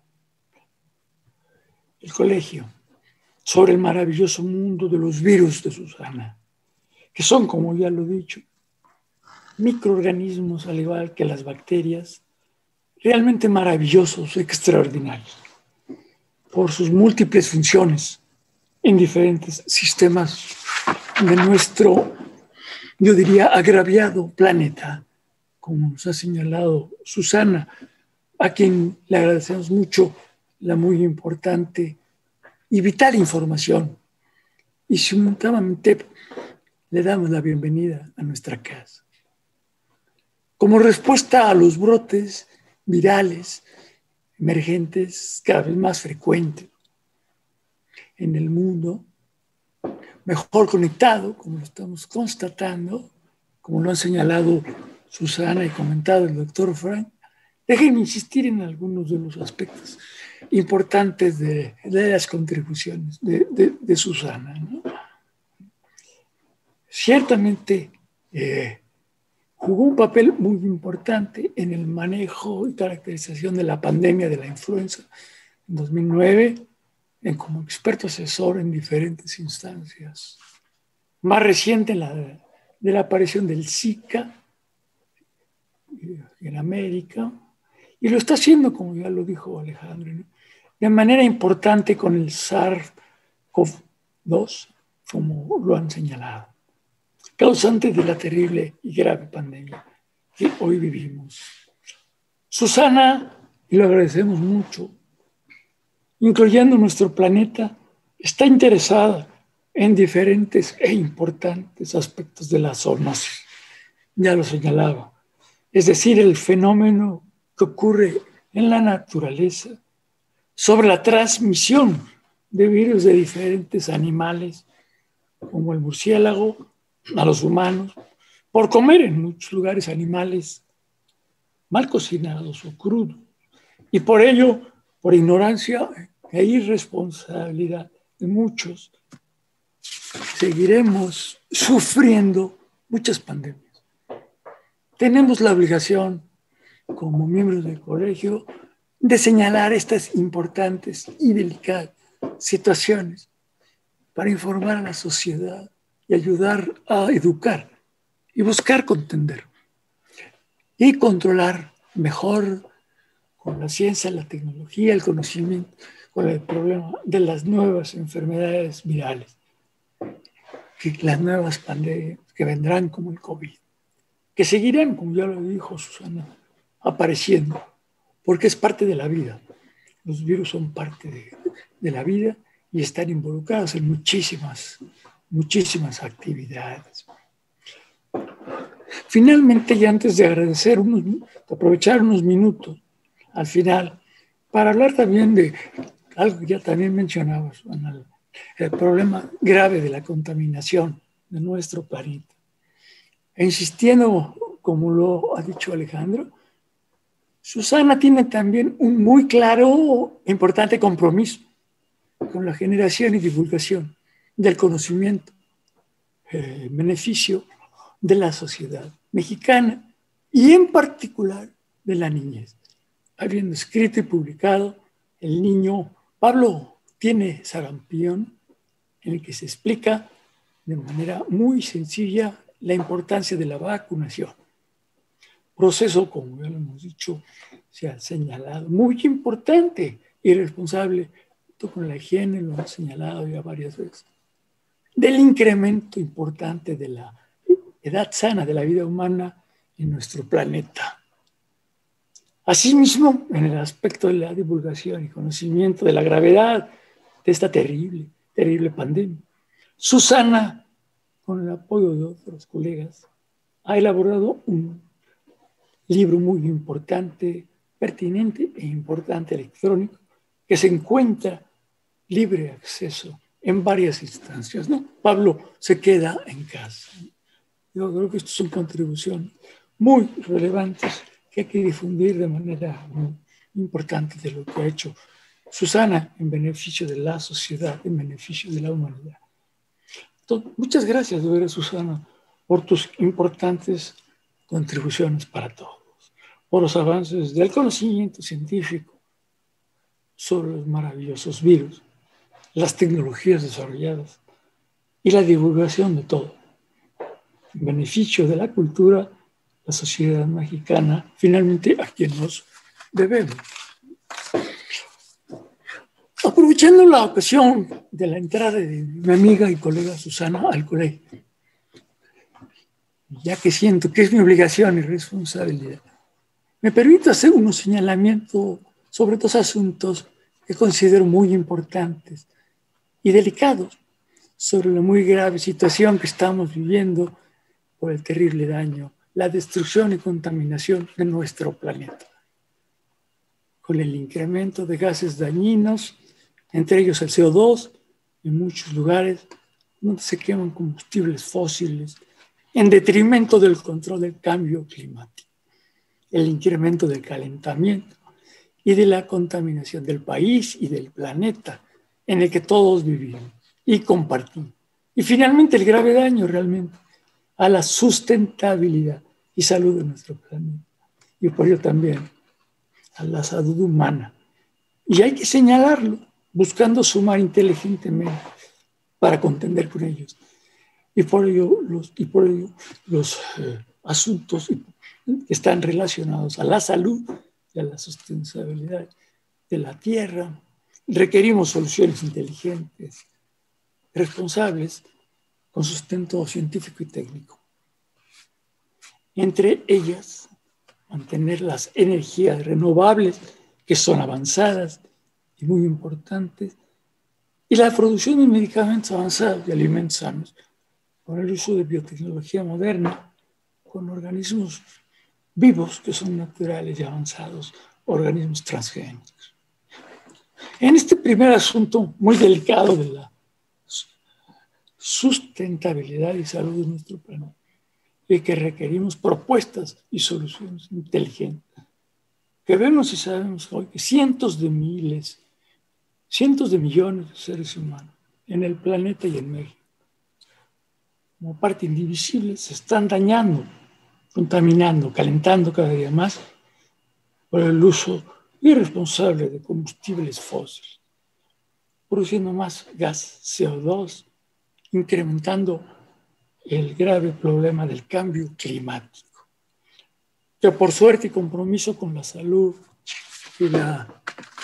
El colegio, sobre el maravilloso mundo de los virus de Susana, que son, como ya lo he dicho, microorganismos, al igual que las bacterias, realmente maravillosos, extraordinarios, por sus múltiples funciones en diferentes sistemas de nuestro, yo diría, agraviado planeta, como nos ha señalado Susana, a quien le agradecemos mucho la muy importante y vital información, y simultáneamente le damos la bienvenida a nuestra casa. Como respuesta a los brotes virales emergentes cada vez más frecuentes en el mundo, mejor conectado, como lo estamos constatando, como lo han señalado Susana y comentado el doctor Frank, déjenme insistir en algunos de los aspectos importantes de, de las contribuciones de, de, de Susana, ¿no? Ciertamente eh, jugó un papel muy importante en el manejo y caracterización de la pandemia de la influenza en dos mil nueve, en, como experto asesor en diferentes instancias. Más reciente, la de, de la aparición del Zika en América, y lo está haciendo, como ya lo dijo Alejandro, ¿no?, de manera importante con el SARS-CoV dos, como lo han señalado, causante de la terrible y grave pandemia que hoy vivimos. Susana, y lo agradecemos mucho, incluyendo nuestro planeta, está interesada en diferentes e importantes aspectos de la zoonosis. Ya lo señalaba. Es decir, el fenómeno que ocurre en la naturaleza sobre la transmisión de virus de diferentes animales, como el murciélago, a los humanos, por comer en muchos lugares animales mal cocinados o crudos. Y por ello, por ignorancia e irresponsabilidad de muchos, seguiremos sufriendo muchas pandemias. Tenemos la obligación, como miembros del colegio, de señalar estas importantes y delicadas situaciones para informar a la sociedad y ayudar a educar y buscar contender y controlar mejor con la ciencia, la tecnología, el conocimiento, con el problema de las nuevas enfermedades virales, que las nuevas pandemias que vendrán como el COVID, que seguirán, como ya lo dijo Susana, apareciendo, porque es parte de la vida. Los virus son parte de, de la vida y están involucrados en muchísimas, muchísimas actividades. Finalmente, y antes de agradecer, unos, de aprovechar unos minutos al final, para hablar también de algo que ya también mencionabas, el, el problema grave de la contaminación de nuestro planeta. E insistiendo, como lo ha dicho Alejandro, Susana tiene también un muy claro e importante compromiso con la generación y divulgación del conocimiento, eh, beneficio de la sociedad mexicana y en particular de la niñez. Habiendo escrito y publicado El niño, Pablo tiene sarampión, en el que se explica de manera muy sencilla la importancia de la vacunación. Proceso, como ya lo hemos dicho, se ha señalado, muy importante y responsable, junto con la higiene, lo han señalado ya varias veces, del incremento importante de la edad sana de la vida humana en nuestro planeta. Asimismo, en el aspecto de la divulgación y conocimiento de la gravedad de esta terrible, terrible pandemia, Susana, con el apoyo de otros colegas, ha elaborado un libro muy importante, pertinente e importante electrónico, que se encuentra libre acceso en varias instancias, ¿no? Pablo se queda en casa. Yo creo que estas son contribuciones muy relevantes que hay que difundir de manera muy importante de lo que ha hecho Susana en beneficio de la sociedad, en beneficio de la humanidad. Entonces, muchas gracias, de verdad, Susana, por tus importantes contribuciones para todos, por los avances del conocimiento científico sobre los maravillosos virus, las tecnologías desarrolladas y la divulgación de todo, en beneficio de la cultura, la sociedad mexicana, finalmente a quien nos debemos. Aprovechando la ocasión de la entrada de mi amiga y colega Susana al colegio, ya que siento que es mi obligación y responsabilidad, me permito hacer unos señalamientos sobre dos asuntos que considero muy importantes y delicados sobre la muy grave situación que estamos viviendo por el terrible daño, la destrucción y contaminación de nuestro planeta, con el incremento de gases dañinos, entre ellos el C O dos, en muchos lugares donde se queman combustibles fósiles, en detrimento del control del cambio climático, el incremento del calentamiento y de la contaminación del país y del planeta en el que todos vivimos y compartimos. Y finalmente el grave daño realmente a la sustentabilidad y salud de nuestro planeta, y por ello también a la salud humana. Y hay que señalarlo, buscando sumar inteligentemente para contender con ellos. Y por ello los, y por ello, los eh, asuntos que están relacionados a la salud y a la sustentabilidad de la tierra requerimos soluciones inteligentes, responsables, con sustento científico y técnico. Entre ellas, mantener las energías renovables, que son avanzadas y muy importantes, y la producción de medicamentos avanzados y alimentos sanos, con el uso de biotecnología moderna, con organismos vivos que son naturales y avanzados, organismos transgénicos. En este primer asunto muy delicado de la sustentabilidad y salud de nuestro planeta, y que requerimos propuestas y soluciones inteligentes, que vemos y sabemos hoy que cientos de miles, cientos de millones de seres humanos en el planeta y en México, como parte indivisible, se están dañando, contaminando, calentando cada día más por el uso irresponsable de combustibles fósiles, produciendo más gas C O dos, incrementando el grave problema del cambio climático. que por suerte y compromiso con la salud y la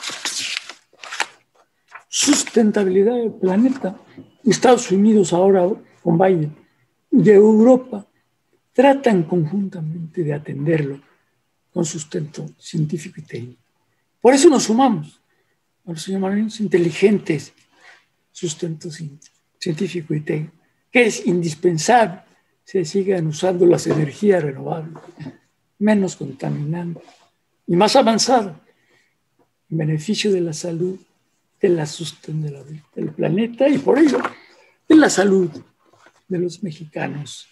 sustentabilidad del planeta, Estados Unidos ahora con Biden, de Europa, tratan conjuntamente de atenderlo con sustento científico y técnico. Por eso nos sumamos a los llamados inteligentes sustento científico y técnico, que es indispensable se sigan usando las energías renovables, menos contaminantes y más avanzadas, en beneficio de la salud, de la sustentabilidad del planeta y por ello de la salud de los mexicanos,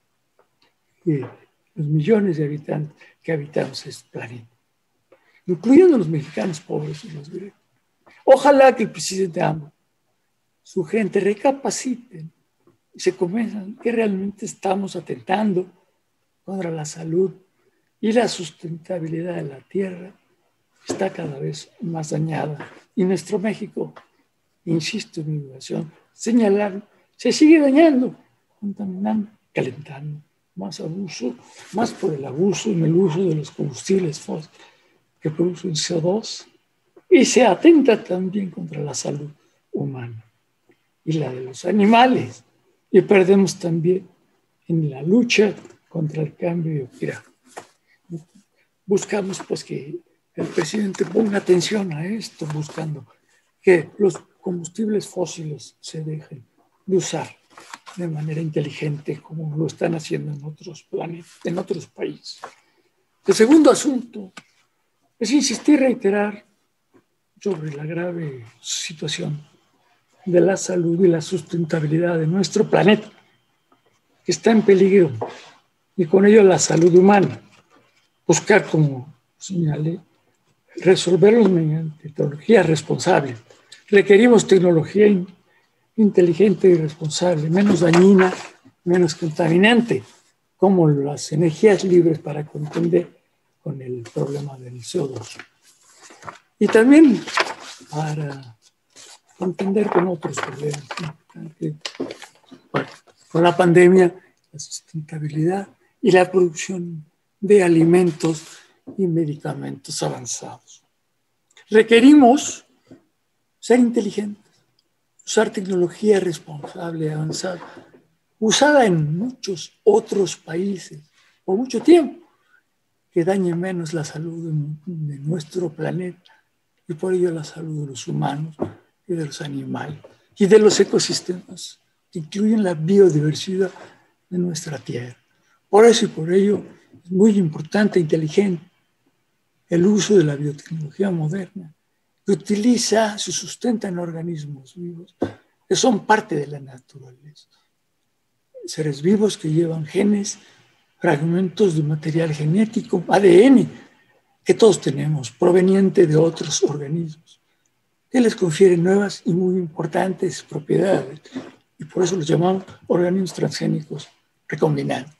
de los millones de habitantes que habitamos este planeta, incluyendo los mexicanos pobres y los griegos. Ojalá que el presidente AMLO, su gente recapaciten y se convenzan que realmente estamos atentando contra la salud y la sustentabilidad de la tierra está cada vez más dañada. Y nuestro México, insisto en mi obligación, señalar, se sigue dañando, contaminando, calentando, más abuso, más por el abuso en el uso de los combustibles fósiles que producen C O dos, y se atenta también contra la salud humana y la de los animales. Y perdemos también en la lucha contra el cambio climático. Buscamos pues que el presidente ponga atención a esto, buscando que los combustibles fósiles se dejen de usar de manera inteligente como lo están haciendo en otros planetas, en otros países. El segundo asunto es insistir y reiterar sobre la grave situación de la salud y la sustentabilidad de nuestro planeta, que está en peligro, y con ello la salud humana. Buscar, como señalé, resolverlos mediante tecnología responsable. Requerimos tecnología in- inteligente y responsable, menos dañina, menos contaminante, como las energías libres para contender con el problema del C O dos. Y también para contender con otros problemas, ¿no? Con la pandemia, la sustentabilidad y la producción de alimentos y medicamentos avanzados. Requerimos ser inteligentes, usar tecnología responsable y avanzada, usada en muchos otros países por mucho tiempo, que dañe menos la salud de, de nuestro planeta y por ello la salud de los humanos y de los animales y de los ecosistemas que incluyen la biodiversidad de nuestra tierra. Por eso y por ello es muy importante e inteligente el uso de la biotecnología moderna, que utiliza, se sustenta en organismos vivos que son parte de la naturaleza. Seres vivos que llevan genes, fragmentos de material genético, A D N, que todos tenemos, proveniente de otros organismos, que les confieren nuevas y muy importantes propiedades, y por eso los llamamos organismos transgénicos recombinantes.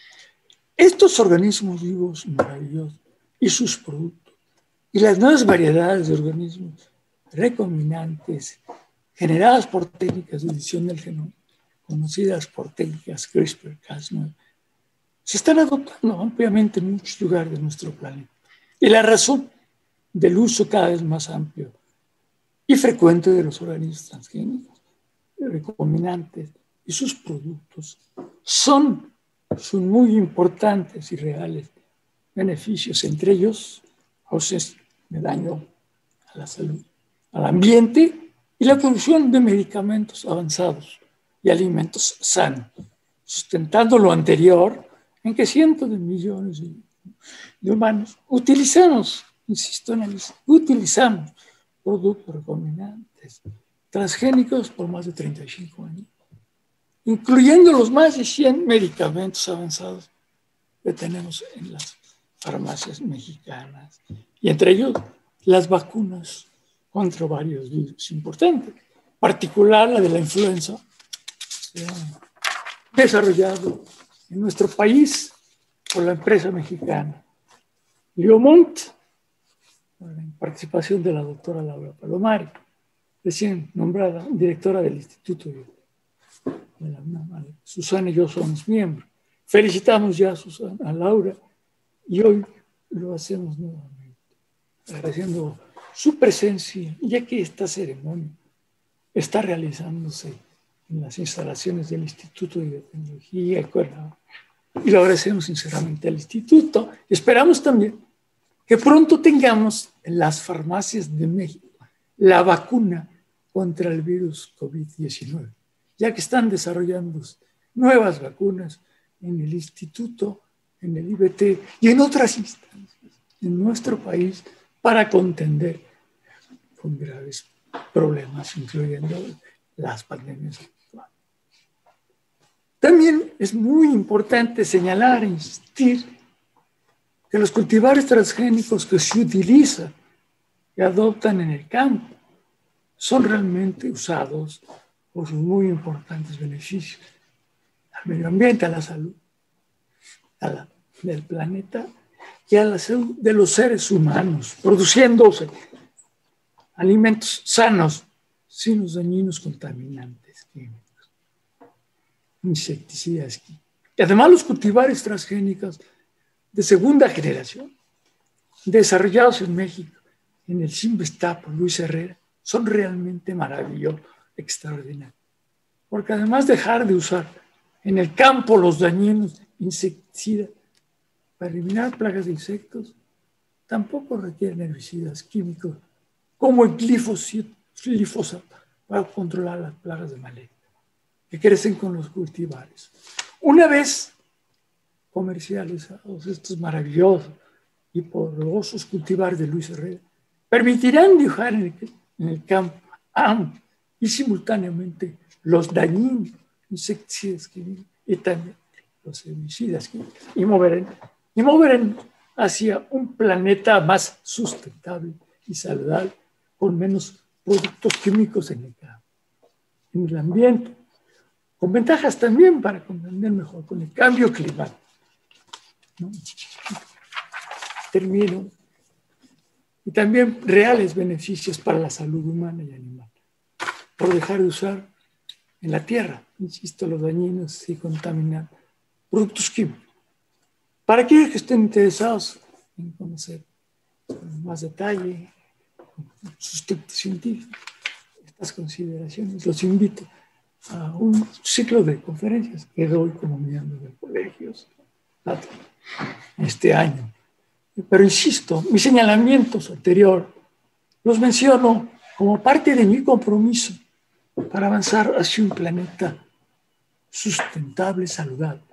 Estos organismos vivos maravillosos y sus productos, y las nuevas variedades de organismos recombinantes generadas por técnicas de edición del genoma, conocidas por técnicas CRISPR Cas nueve, se están adoptando ampliamente en muchos lugares de nuestro planeta. Y la razón del uso cada vez más amplio y frecuente de los organismos transgénicos, recombinantes y sus productos son, son muy importantes y reales beneficios, entre ellos ausencia de daño a la salud, al ambiente y la producción de medicamentos avanzados y alimentos sanos, sustentando lo anterior en que cientos de millones de, de humanos utilizamos, insisto en eso, utilizamos productos recombinantes transgénicos por más de treinta y cinco años, incluyendo los más de cien medicamentos avanzados que tenemos en las farmacias mexicanas, y entre ellos las vacunas contra varios virus importantes, en particular la de la influenza, eh, desarrollado en nuestro país por la empresa mexicana Liomont, en participación de la doctora Laura Palomari, recién nombrada directora del Instituto de la UNAM. Susana y yo somos miembros. Felicitamos ya a, Susana, a Laura Y hoy lo hacemos nuevamente, agradeciendo su presencia, ya que esta ceremonia está realizándose en las instalaciones del Instituto de Biotecnología y Cuernavaca. Y lo agradecemos sinceramente al Instituto. Esperamos también que pronto tengamos en las farmacias de México la vacuna contra el virus COVID diecinueve, ya que están desarrollando nuevas vacunas en el Instituto, en el I B T y en otras instancias en nuestro país para contender con graves problemas, incluyendo las pandemias actuales. También es muy importante señalar e insistir que los cultivares transgénicos que se utilizan y adoptan en el campo son realmente usados por sus muy importantes beneficios al medio ambiente, a la salud a la, del planeta y a la salud de los seres humanos, produciéndose alimentos sanos sin los dañinos contaminantes químicos, insecticidas químicos. Y además los cultivares transgénicos de segunda generación, desarrollados en México, en el Cinvestav por Luis Herrera, son realmente maravillosos, extraordinarios. Porque además de dejar de usar en el campo los dañinos insecticidas para eliminar plagas de insectos, tampoco requieren herbicidas químicos como el glifosato para controlar las plagas de maleza que crecen con los cultivares. Una vez comercializados estos maravillosos y poderosos cultivares de Luis Herrera, permitirán dibujar en el, en el campo ambos y simultáneamente los dañinos insecticidas químicos y también los herbicidas químicos y moverán, y moverán hacia un planeta más sustentable y saludable con menos productos químicos en el campo, en el ambiente, con ventajas también para comprender mejor con el cambio climático. ¿No? Termino. Y también reales beneficios para la salud humana y animal, por dejar de usar en la tierra, insisto, los dañinos y contaminantes, productos químicos. Para aquellos que estén interesados en conocer con más detalle, con sustento científico, estas consideraciones, los invito a un ciclo de conferencias que doy como miembro de colegios este año. Pero insisto, mis señalamientos anteriores los menciono como parte de mi compromiso para avanzar hacia un planeta sustentable, saludable,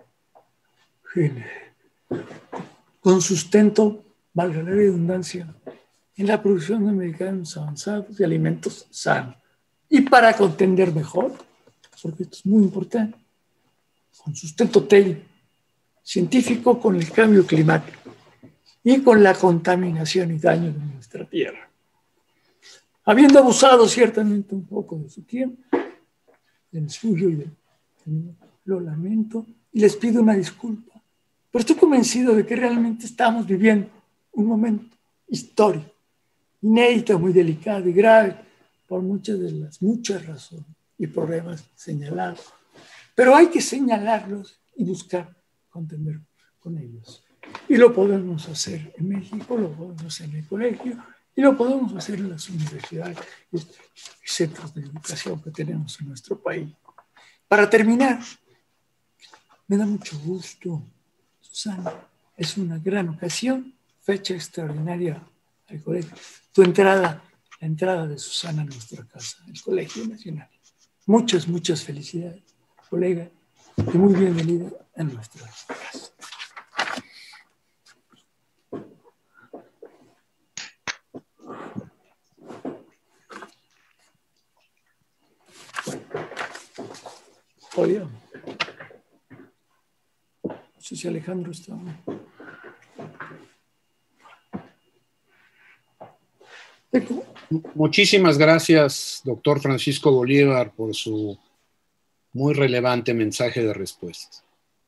con sustento, valga la redundancia, en la producción de medicamentos avanzados y alimentos sanos. Y para contender mejor, porque esto es muy importante, con sustento técnico, científico, con el cambio climático y con la contaminación y daño de nuestra tierra. Habiendo abusado ciertamente un poco de su tiempo, del suyo y del mío, lo lamento y les pido una disculpa, pero estoy convencido de que realmente estamos viviendo un momento histórico, inédito, muy delicado y grave, por muchas de las muchas razones y problemas señalados. Pero hay que señalarlos y buscar contender con ellos. Y lo podemos hacer en México, lo podemos hacer en el colegio, y lo podemos hacer en las universidades y centros de educación que tenemos en nuestro país. Para terminar, me da mucho gusto, Susana, es una gran ocasión, fecha extraordinaria al colegio. Tu entrada, la entrada de Susana a nuestra casa, el Colegio Nacional. Muchas, muchas felicidades, colega, y muy bienvenida a nuestra casa. Oye, no sé si Alejandro está. Muchísimas gracias, doctor Francisco Bolívar, por su muy relevante mensaje de respuestas.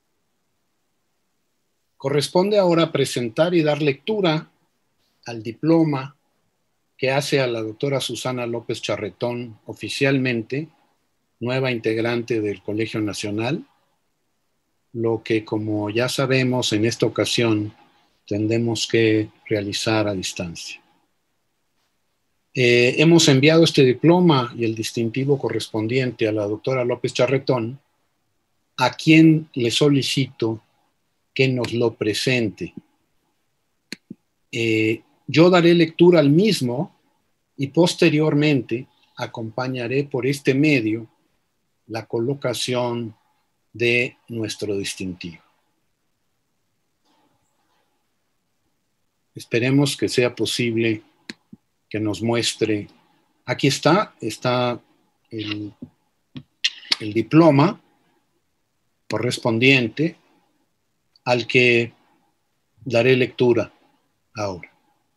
Corresponde ahora presentar y dar lectura al diploma que hace a la doctora Susana López Charretón oficialmente nueva integrante del Colegio Nacional, lo que, como ya sabemos, en esta ocasión tendremos que realizar a distancia. Eh, hemos enviado este diploma y el distintivo correspondiente a la doctora López Charretón, a quien le solicito que nos lo presente. Eh, yo daré lectura al mismo y posteriormente acompañaré por este medio la colocación de nuestro distintivo. Esperemos que sea posible que nos muestre. Aquí está, está el, el diploma correspondiente al que daré lectura ahora.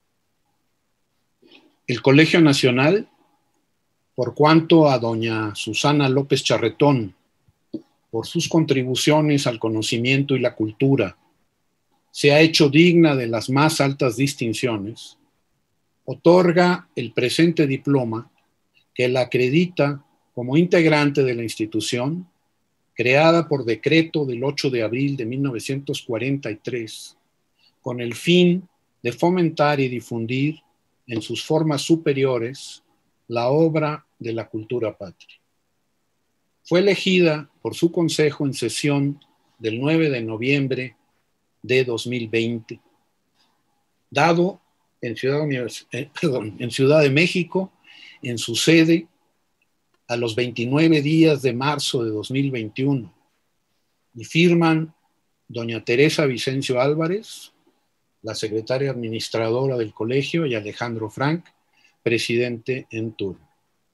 El Colegio Nacional, por cuanto a doña Susana López Charretón, por sus contribuciones al conocimiento y la cultura, se ha hecho digna de las más altas distinciones, otorga el presente diploma que la acredita como integrante de la institución, creada por decreto del ocho de abril de mil novecientos cuarenta y tres, con el fin de fomentar y difundir en sus formas superiores la obra de la cultura patria. Fue elegida por su consejo en sesión del nueve de noviembre de dos mil veinte, dado en Ciudad, Univers- eh, perdón, en Ciudad de México, en su sede, a los veintinueve días de marzo de dos mil veintiuno, y firman doña Teresa Vicencio Álvarez, la secretaria administradora del colegio, y Alejandro Frank, presidente en turno.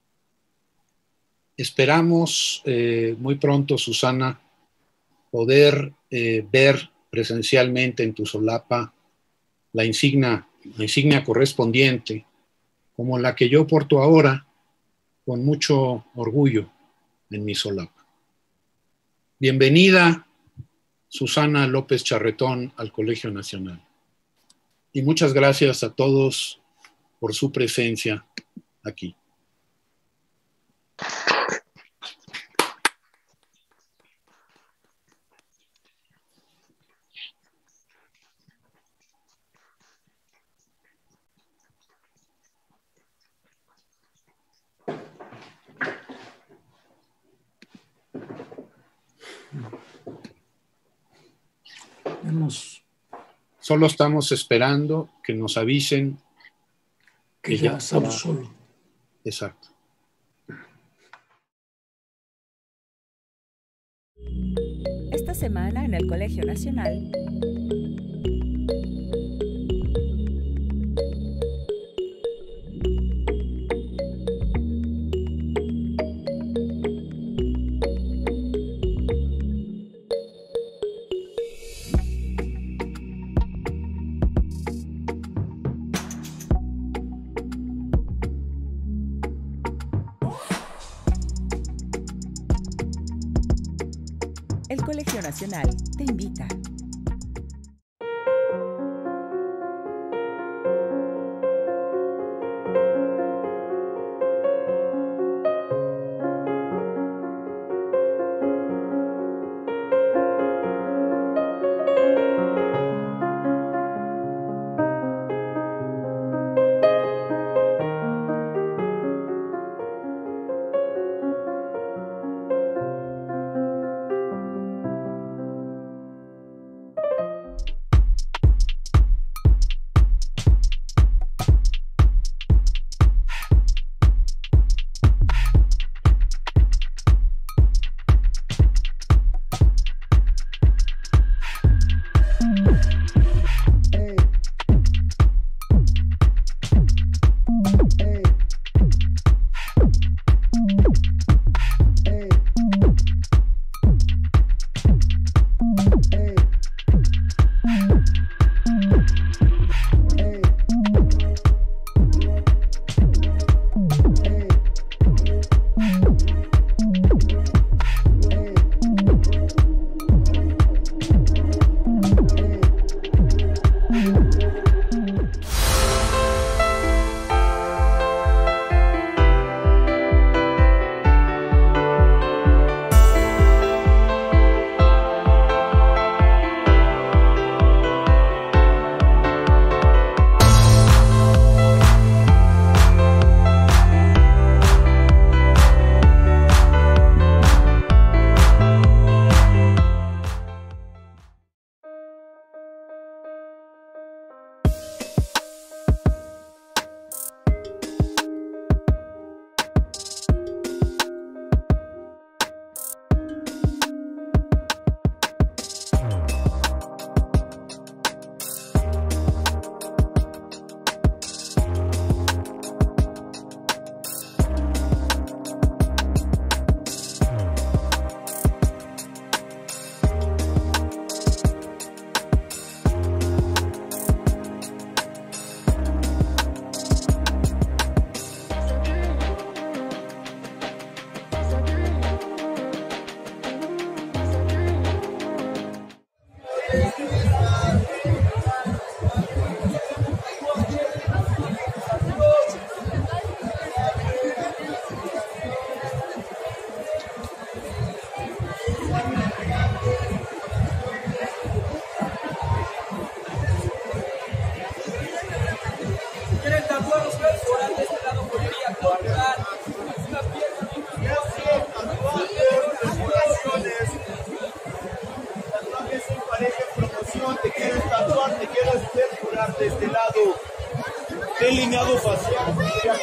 Esperamos eh, muy pronto, Susana, poder eh, ver presencialmente en tu solapa la insignia, la insignia correspondiente, como la que yo porto ahora con mucho orgullo en mi solapa. Bienvenida, Susana López Charretón, al Colegio Nacional. Y muchas gracias a todos por su presencia aquí. Hemos, Solo estamos esperando que nos avisen que que ya ya estamos está. solos. Exacto. Esta semana en el Colegio Nacional. El Colegio Nacional te invita. tatuarte, quieres perforar de este lado, delineado facial,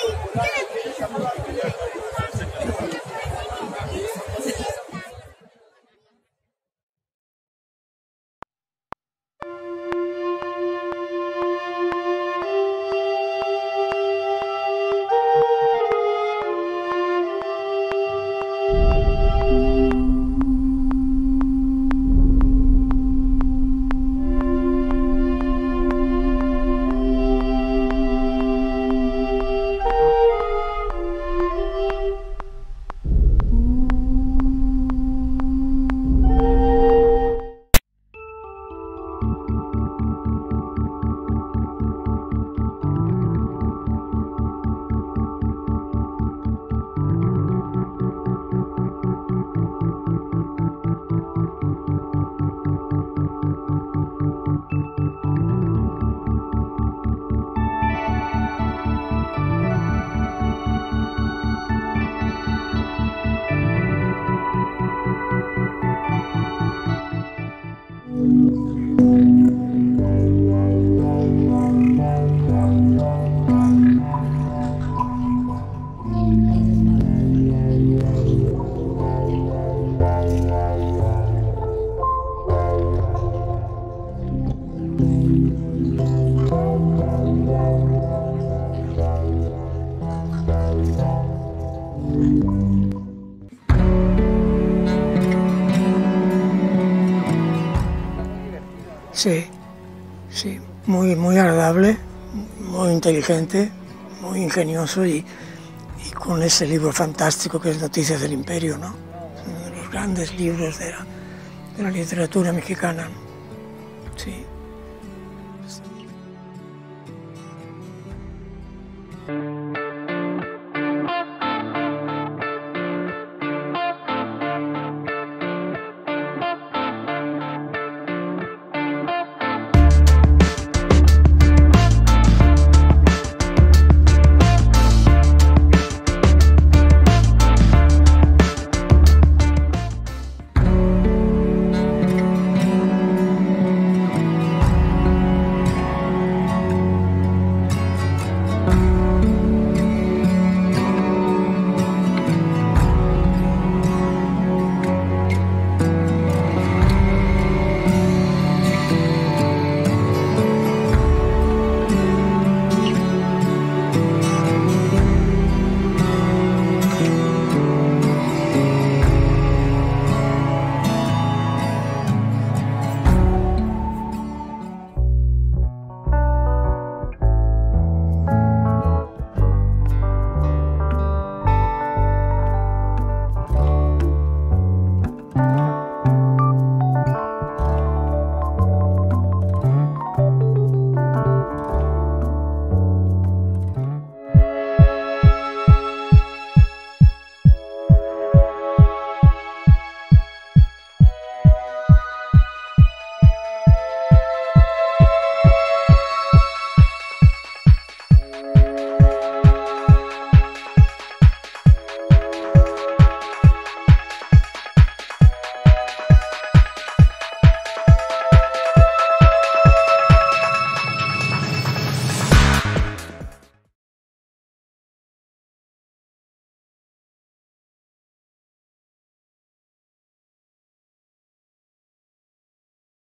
Sí, sí, muy, muy agradable, muy inteligente, muy ingenioso y, y con ese libro fantástico que es Noticias del Imperio, ¿no? Uno de los grandes libros de la, de la literatura mexicana. Sí.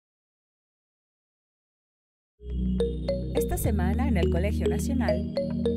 Esta semana en el Colegio Nacional.